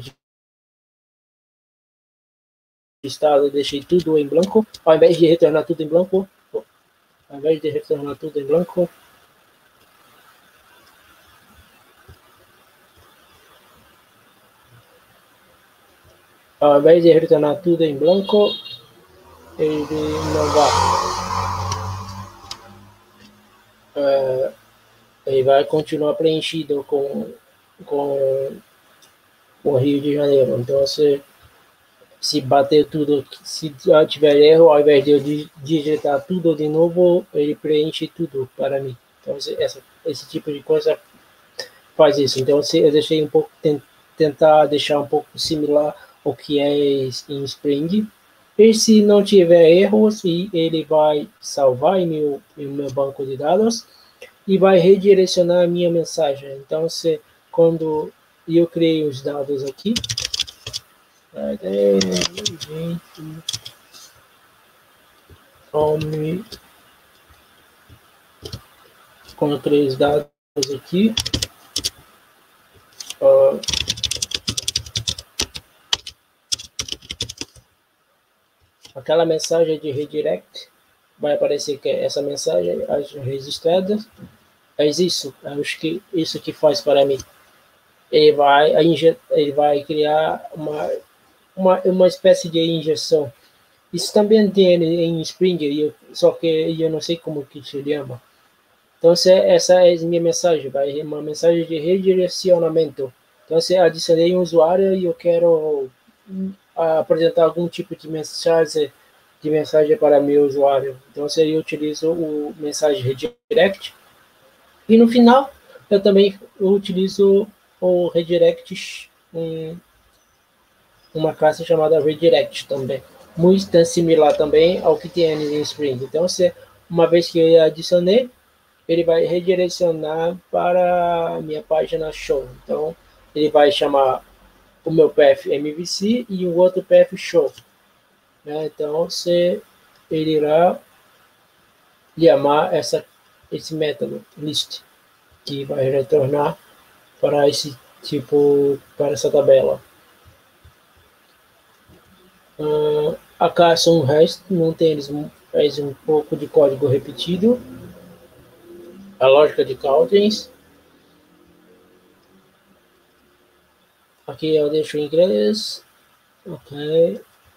estado, eu deixei tudo em branco, ao invés de retornar tudo em branco, ao invés de retornar tudo em branco, ele não vai, ele vai continuar preenchido com o Rio de Janeiro. Então, se bater tudo, se tiver erro, ao invés de eu digitar tudo de novo, ele preenche tudo para mim. Então, esse tipo de coisa faz isso. Então, eu deixei um pouco, tentar deixar um pouco similar ao que é em Spring. E se não tiver erros, ele vai salvar em meu banco de dados e vai redirecionar a minha mensagem. Então, quando eu criei os dados aqui, quando eu criei os dados aqui, aquela mensagem de redirect vai aparecer que essa mensagem, as registradas, é isso. Acho que isso que faz para mim. Ele vai criar uma espécie de injeção. Isso também tem em Spring, só que eu não sei como que se chama. Então, essa é a minha mensagem, vai uma mensagem de redirecionamento. Então, se adicionei um usuário e eu quero apresentar algum tipo de mensagem para meu usuário. Então, eu utilizo o mensagem redirect. E no final, eu também utilizo o redirect, uma classe chamada redirect também. Muito similar também ao que tem em Spring. Então, uma vez que eu adicionei, ele vai redirecionar para a minha página show. Então, ele vai chamar o meu path MVC e o outro path show. Né? Então, ele irá chamar esse método list, que vai retornar para para essa tabela. Acá são o resto, não tem um pouco de código repetido. A lógica de Caltrans. Aqui eu deixo em inglês. Ok.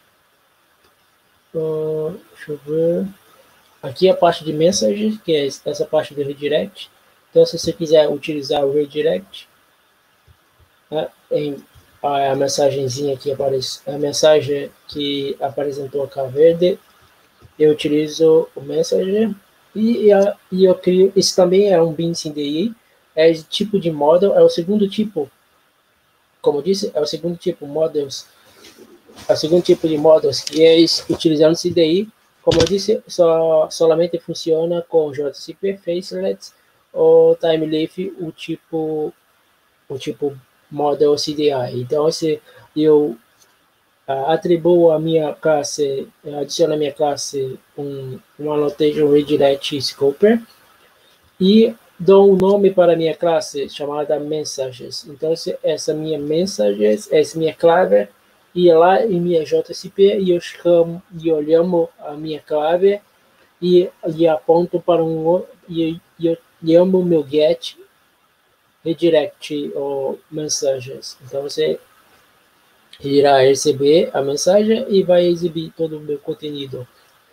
Deixa eu ver. Aqui a parte de message, que é essa parte do redirect. Então, se você quiser utilizar o redirect, né, a mensagenzinha que aparece, a mensagem que apresentou a K verde, eu utilizo o Messenger e eu crio. Isso também é um bin CDI, é esse tipo de model, é o segundo tipo, como eu disse, é o segundo tipo models, é o segundo tipo de models que é utilizando CDI. Como eu disse, solamente funciona com JCP, Facelets ou TimeLeaf, o tipo model CDI. Então, se eu atribuo a minha classe, adiciono a minha classe uma annotation redirect scoper e dou um nome para a minha classe chamada mensages. Então, essa minha mensages, essa minha clave, ia lá em minha JCP e eu chamo a minha clave e aponto para e eu chamo o meu get redirect ou mensagens. Então, você irá receber a mensagem e vai exibir todo o meu conteúdo,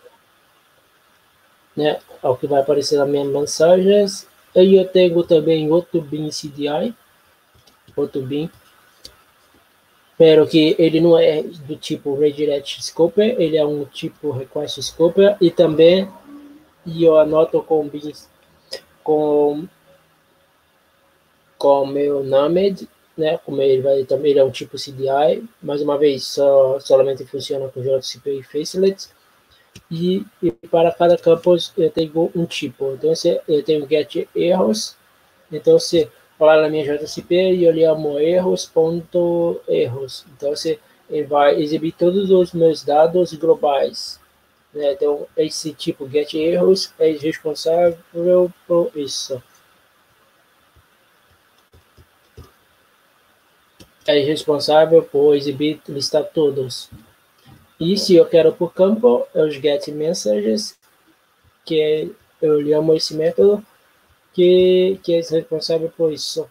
né? O que vai aparecer nas minhas mensagens. E eu tenho também outro bin CDI, pero que ele não é do tipo redirect scoper, ele é um tipo request scoper e também eu anoto com bins com meu name, né? Como ele é um tipo CDI, mais uma vez solamente funciona com JCP e Facelets. E para cada campus eu tenho um tipo. Então, eu tenho get erros. Então, lá na minha JCP e eu llamo erros.erros. Então, ele vai exibir todos os meus dados globais. Né? Então, esse tipo getErros é responsável por isso. É responsável por exibir, listar todos. E se eu quero por campo, é os getMessages, que eu chamo esse método, que é responsável por isso.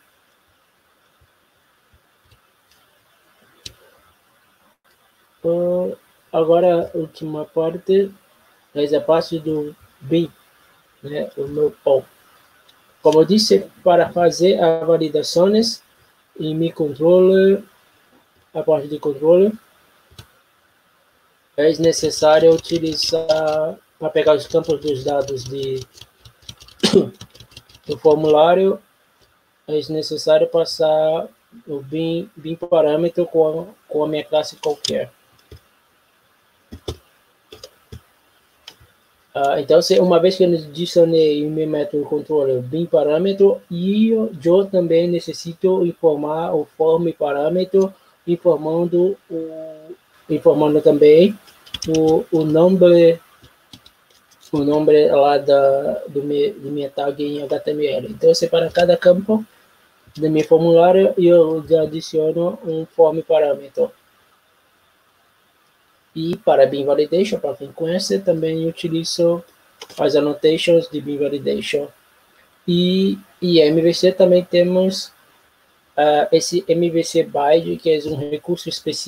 Agora, a última parte é a parte do bin, né? O meu pão. Como eu disse, para fazer as validações em meu controller, a parte de controle, é necessário utilizar, para pegar os campos dos dados do formulário, é necessário passar o bin parâmetro com a minha classe qualquer. Então, uma vez que eu adicionei o meu método controller bin parâmetro, e eu também necessito informar o form parâmetro, informando também o nome lá do minha tag em HTML. Então, para cada campo do meu formulário, eu adiciono um form parâmetro. E para bin validation, para quem conhece, também utilizo as annotations de bin validation. E MVC também temos esse MVC Byte, que é um recurso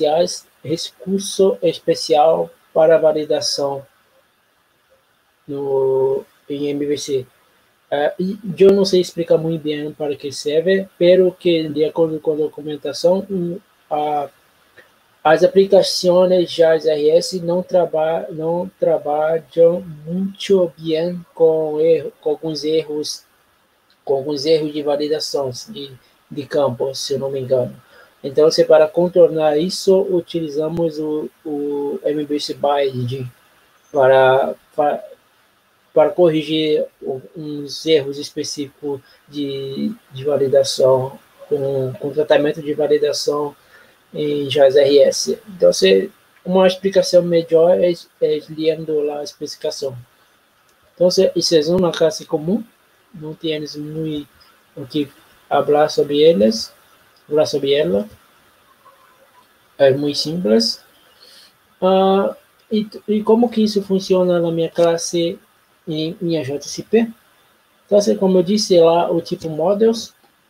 especial para validação em MVC. E eu não sei explicar muito bem para que serve, pero que de acordo com a documentação, as aplicações JRS não trabalham muito bem com alguns erros de validação de campo, se eu não me engano. Então, para contornar isso, utilizamos o MVC Byte para corrigir uns erros específicos de validação, com tratamento de validação em JSRS. Então, uma explicação melhor é lendo lá a especificação. Então, isso é uma classe comum, não temos muito o que falar sobre ela. É muito simples. E como que isso funciona na minha classe em minha JCP? Então, como eu disse lá, o tipo models.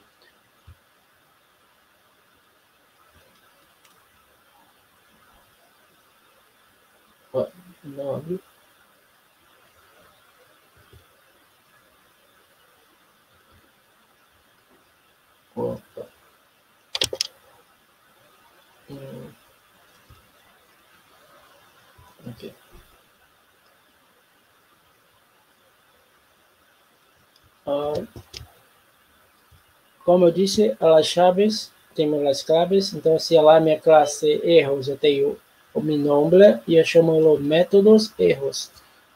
Não abriu. Opa. Ok. Como eu disse, as chaves, temos as claves. Então, se lá minha classe erros, eu tenho o meu nome e eu chamo os métodos erros.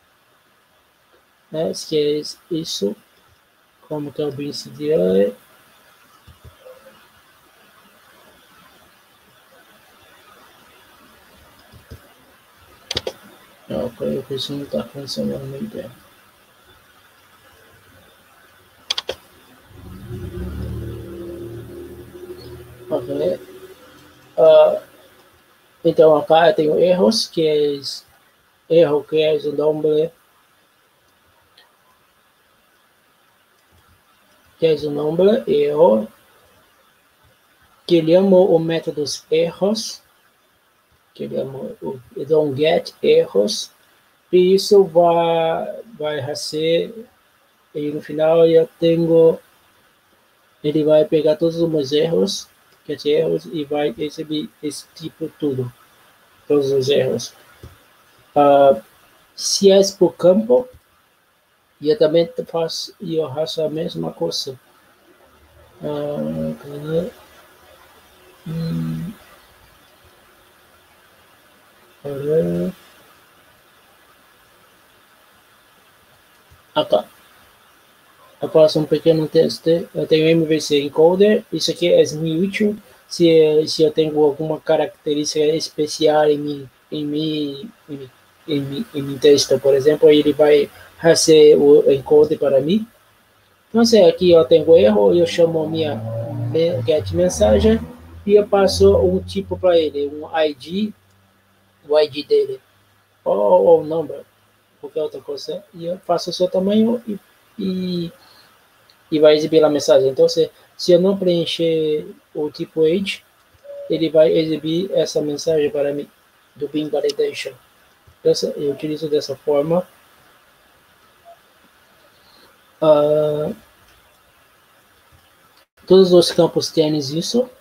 Né? Que é isso. Como que eu vou incidir? Não, eu preciso não está funcionando muito bem. Ok. Então, acá eu tenho erros, que é erro, que é o nome, erro, que chamo o métodos erros, que chamo o get erros, e isso vai ser, e no final eu tenho, ele vai pegar todos os meus erros, e vai receber esse tipo tudo, todos os erros. Se é por campo, eu também faço a mesma coisa. Acá. eu faço um pequeno teste. Eu tenho MVC Encoder. Isso aqui é muito útil se eu tenho alguma característica especial em meu texto, por exemplo, ele vai fazer o encoder para mim. Então, se aqui eu tenho erro, eu chamo minha get mensagem e eu passo um tipo para ele, um ID, o ID dele, ou number, qualquer outra coisa, e eu faço o seu tamanho e vai exibir a mensagem. Então, se eu não preencher o tipo age, ele vai exibir essa mensagem para mim, do Bing Validation. Então, eu utilizo dessa forma. Todos os campos têm isso.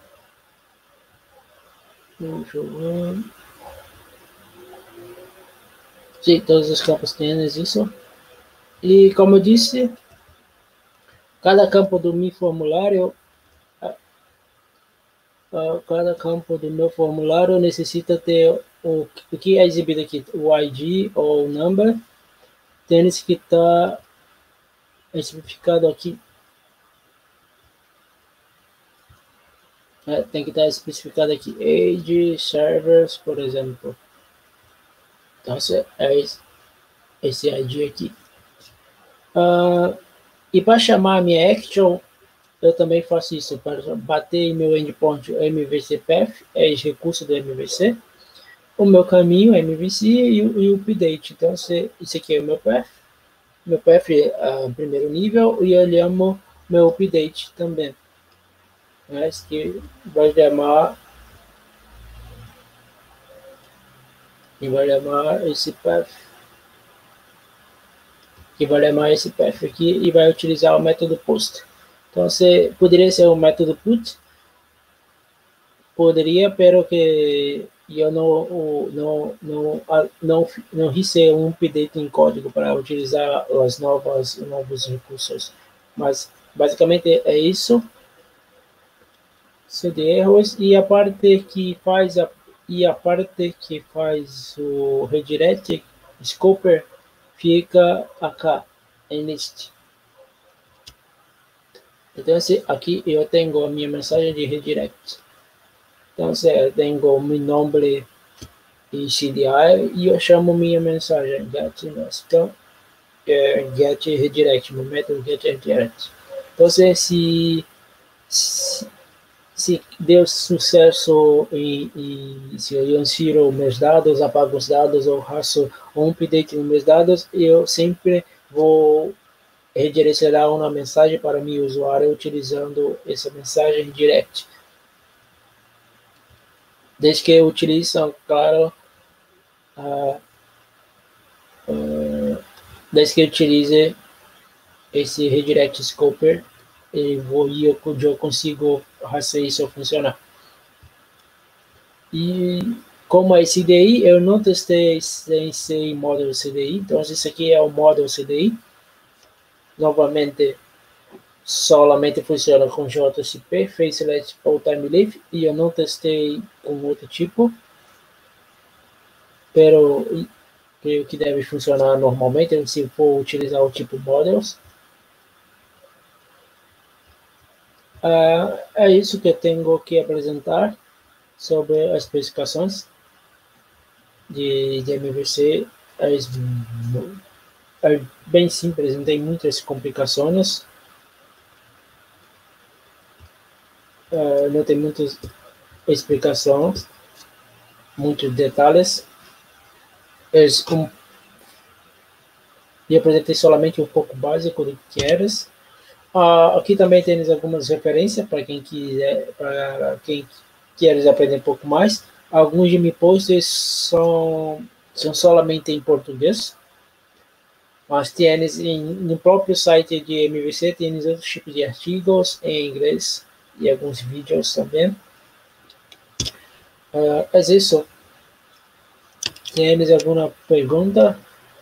Sim, todos os campos têm isso. E como eu disse, cada campo do meu formulário, necessita ter o que é exibido aqui, o ID ou o number, tem que estar especificado aqui. Tem que estar especificado aqui, age, servers, por exemplo. Então, é esse ID aqui. E para chamar a minha action, eu também faço isso, para bater em meu endpoint MVC Path, é esse recurso do MVC, o meu caminho MVC e o update. Então, isso aqui é o meu path é primeiro nível, e eu chamo meu update também. Esse que vai chamar esse path. Que vai chamar esse path aqui e vai utilizar o método post. Então, poderia ser o método put, poderia, pero que eu não recebi um update em código para utilizar os novos recursos. Mas, basicamente, é isso. De erros, e a parte que faz o redirect scoper fica acá em list. Então, aqui eu tenho a minha mensagem de redirect. Então, eu tenho o meu nome e CDI e eu chamo minha mensagem get. Então, get redirect, meu método get redirect. Então, se deu sucesso se eu insiro meus dados, apago os dados ou faço um update nos meus dados, eu sempre vou redirecionar uma mensagem para meu usuário utilizando essa mensagem direct. Desde que utilizam, claro, desde que utilize esse redirect scoper, eu consigo fazer isso funcionar. E como é CDI, eu não testei sem módulo CDI, então isso aqui é o módulo CDI. Novamente, solamente funciona com JCP, Faceless ou TimeLive, e eu não testei com outro tipo, pero creio que deve funcionar normalmente se for utilizar o tipo Models. É isso que eu tenho que apresentar sobre as especificações de MVC. É bem simples, não tem muitas complicações. Não tem muitas explicações, muitos detalhes. E apresentei somente um pouco básico do que queres. Aqui também temos algumas referências para quem quer aprender um pouco mais. Alguns de meus posts são somente em português, mas no próprio site de MVC tem outros tipos de artigos em inglês e alguns vídeos também. É isso. ¿Tienes alguna pregunta?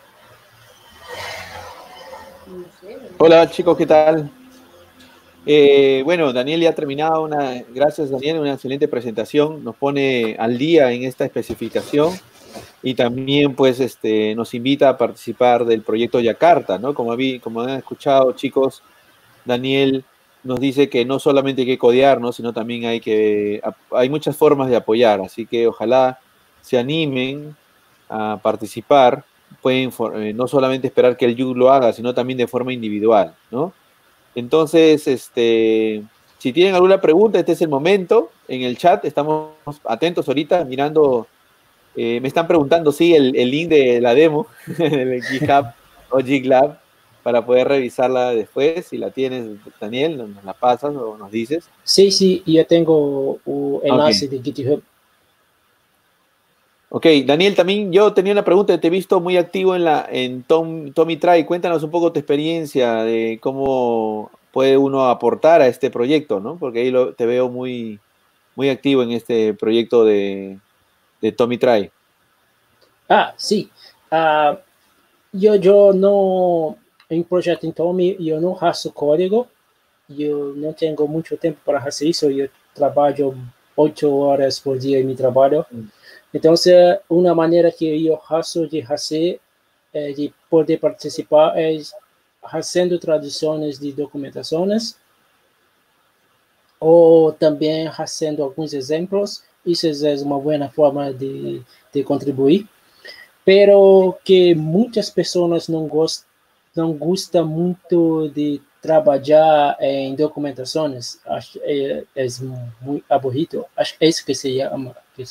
Hola chicos, ¿qué tal? Bueno, Daniel ya ha terminado. Gracias Daniel, una excelente presentación. Nos pone al día en esta especificación y también pues nos invita a participar del proyecto Yakarta, ¿no? Como han escuchado chicos, Daniel nos dice que no solamente hay que codear, ¿no? Sino también hay muchas formas de apoyar, así que ojalá se animen a participar, pueden no solamente esperar que el YUG lo haga, sino también de forma individual, ¿no? Entonces, si tienen alguna pregunta, este es el momento. En el chat estamos atentos ahorita, mirando. Me están preguntando, sí, el link de la demo, el GitHub o GitLab, para poder revisarla después. Si la tienes, Daniel, nos la pasas o nos dices. Sí, sí, yo tengo un enlace de GitHub. Ok, Daniel, también yo tenía una pregunta, te he visto muy activo en Tommy Try. Cuéntanos un poco tu experiencia de cómo puede uno aportar a este proyecto, ¿no? Porque ahí te veo muy, muy activo en este proyecto de Tommy Try. Ah, sí. Yo no, en proyecto en Tommy, yo no hago código. Yo no tengo mucho tiempo para hacer eso. Yo trabajo 8 horas por día en mi trabajo. Entonces, una manera que yo hago de hacer, de poder participar, es haciendo traducciones de documentaciones ou também fazendo alguns exemplos. Isso é uma boa forma de contribuir. Pero que muitas pessoas não gostam muito de trabalhar em documentações. Acho é muito aburrido. Acho que é isso que se chama.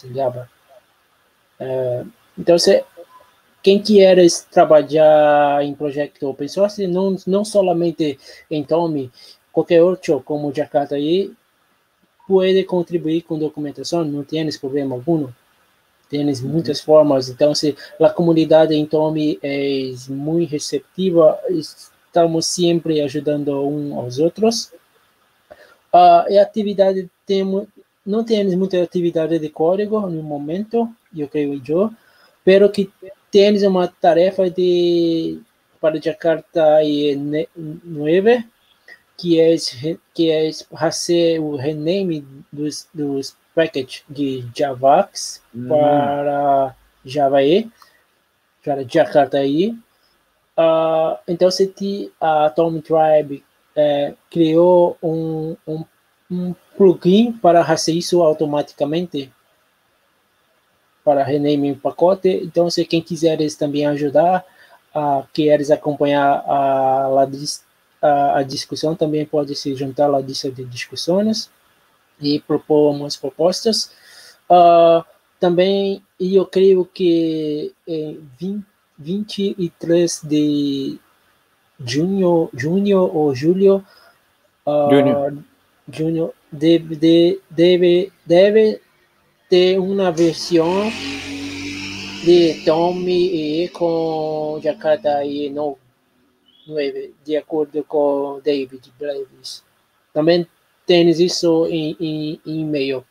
Então, quem quer trabalhar em projeto open source, não somente em Tommy, qualquer outro, como Jakarta aí, pode contribuir com documentação, não tienes problema algum. Tienes muitas formas. Então, se a comunidade em Tommy é muito receptiva, estamos sempre ajudando uns aos outros. E atividade não temos muita atividade de código no momento, eu creio pero que temos uma tarefa para Jakarta 9, que é fazer o rename dos packages de Javax para Java E, para Jakarta E. Então, a Tommy Tribe criou um plugin para fazer isso automaticamente, para rename o pacote. Então, se quem quiser também ajudar, queres acompanhar a discussão, também pode se juntar à lista de discussões e propor umas propostas. Também, eu creio que em 23 de junho ou julho, junho deve ter uma versão de Tommy e com Jakarta e 9, de acordo com David Blavis. Também tens isso em e-mail.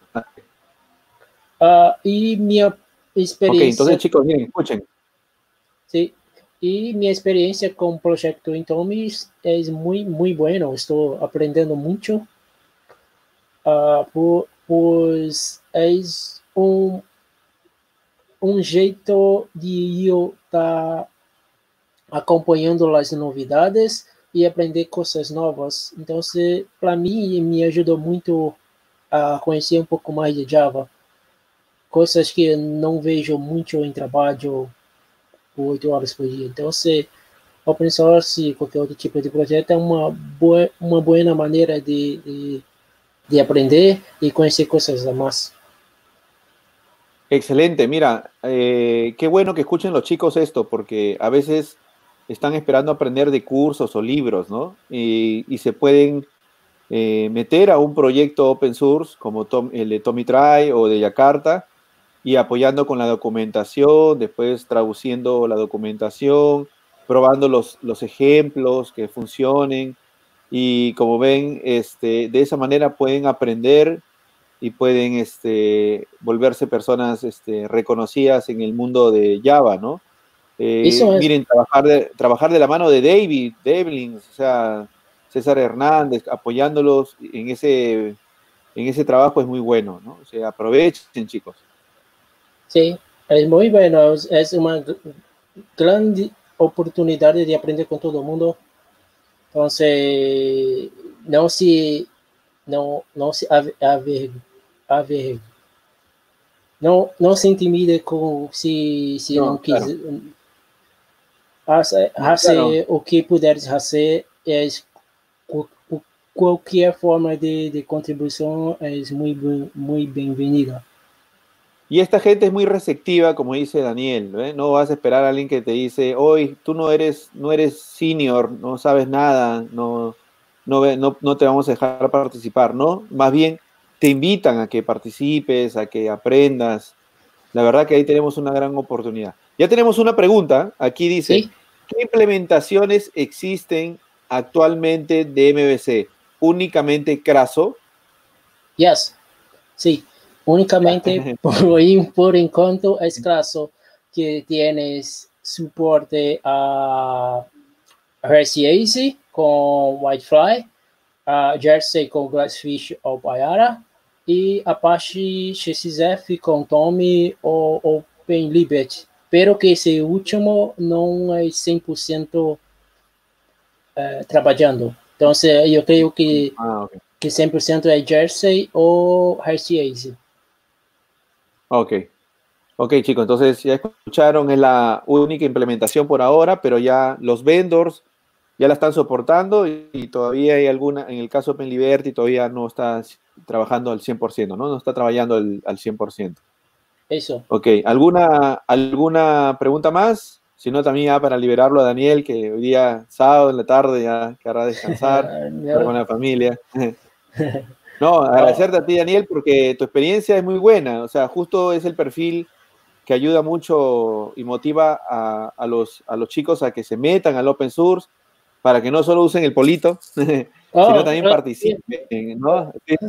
E minha experiência... Ok, então, chicos, miren, escuchen. Sí, e minha experiência com o projeto em Tommy é muito bueno. Estou aprendendo muito. Pois é um jeito de eu estar acompanhando as novidades e aprender coisas novas. Então, para mim, me ajudou muito a conhecer um pouco mais de Java. Coisas que não vejo muito em trabalho por 8 horas por dia. Então, open source, qualquer outro tipo de projeto, é uma boa maneira de aprender y conocer cosas más. Excelente, mira, qué bueno que escuchen los chicos esto, porque a veces están esperando aprender de cursos o libros, ¿no? Y se pueden meter a un proyecto open source como el de Tommy Try o de Jakarta y apoyando con la documentación, después traduciendo la documentación, probando los ejemplos que funcionen. Y como ven, de esa manera pueden aprender y pueden volverse personas reconocidas en el mundo de Java, ¿no? Miren, trabajar de la mano de David, Devlin, o sea, César Hernández, apoyándolos en ese trabajo es muy bueno, ¿no? O sea, aprovechen, chicos. Sí, es muy bueno, es una gran oportunidad de aprender con todo el mundo. Entonces, não se não se intimide com se No, não claro. quiser Claro. fazer o que puderes fazer é qualquer forma de contribuição é muito bem-vinda. Y esta gente es muy receptiva, como dice Daniel, ¿eh? No vas a esperar a alguien que te dice, hoy tú no eres senior, no sabes nada, no te vamos a dejar participar, ¿no? Más bien te invitan a que participes, a que aprendas. La verdad que ahí tenemos una gran oportunidad. Ya tenemos una pregunta, aquí dice, Sim? ¿qué implementaciones existen actualmente de MVC? ¿Únicamente Craso? Yes. Sim. Únicamente por enquanto é escaso que tienes suporte a RCAC com Whitefly, a Jersey com Glassfish ou Payara e Apache XF com Tommy ou OpenLibet. Pero que esse último não é 100% trabalhando. Então, eu creio que, Ok. que 100% é Jersey ou RCAC. Ok. Ok, chicos, entonces ya escucharon, es la única implementación por ahora, pero ya los vendors ya la están soportando y todavía hay alguna, en el caso de OpenLiberty todavía no está trabajando al 100%, ¿no? No está trabajando al 100%. Eso. Ok, ¿alguna pregunta más? Si no, también ya para liberarlo a Daniel, que hoy día, sábado en la tarde, ya querrá descansar, estar con la familia. No, agradecerte a ti, Daniel, porque tu experiencia es muy buena. O sea, justo es el perfil que ayuda mucho y motiva a los chicos a que se metan al open source para que no solo usen el polito, sino también participen, ¿no?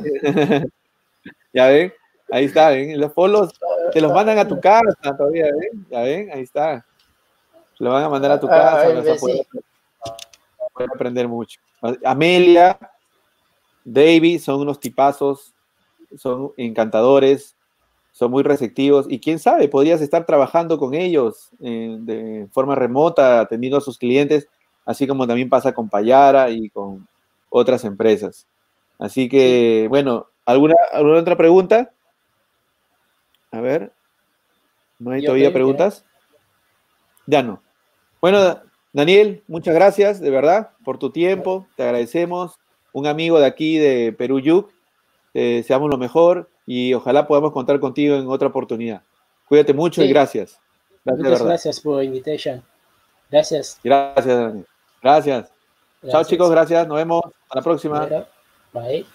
Ya ven, ahí está, ¿ven? Los polos te los mandan a tu casa todavía, ¿ven? Ya ven, ahí está. Lo van a mandar a tu casa, vas a poder aprender mucho. Amelia, David, son unos tipazos, son encantadores, son muy receptivos y quién sabe, podrías estar trabajando con ellos de forma remota, atendiendo a sus clientes, así como también pasa con Payara y con otras empresas. Así que, bueno, ¿alguna otra pregunta? A ver, ¿no hay todavía preguntas? Ya no. Bueno, Daniel, muchas gracias, de verdad, por tu tiempo, te agradecemos. Un amigo de aquí de Perú Yuc, seamos lo mejor y ojalá podamos contar contigo en otra oportunidad. Cuídate mucho y gracias. Muchas gracias por la invitación. Gracias. Gracias, Daniel. Gracias. Chao, chicos, gracias. Nos vemos. Hasta la próxima. Bye.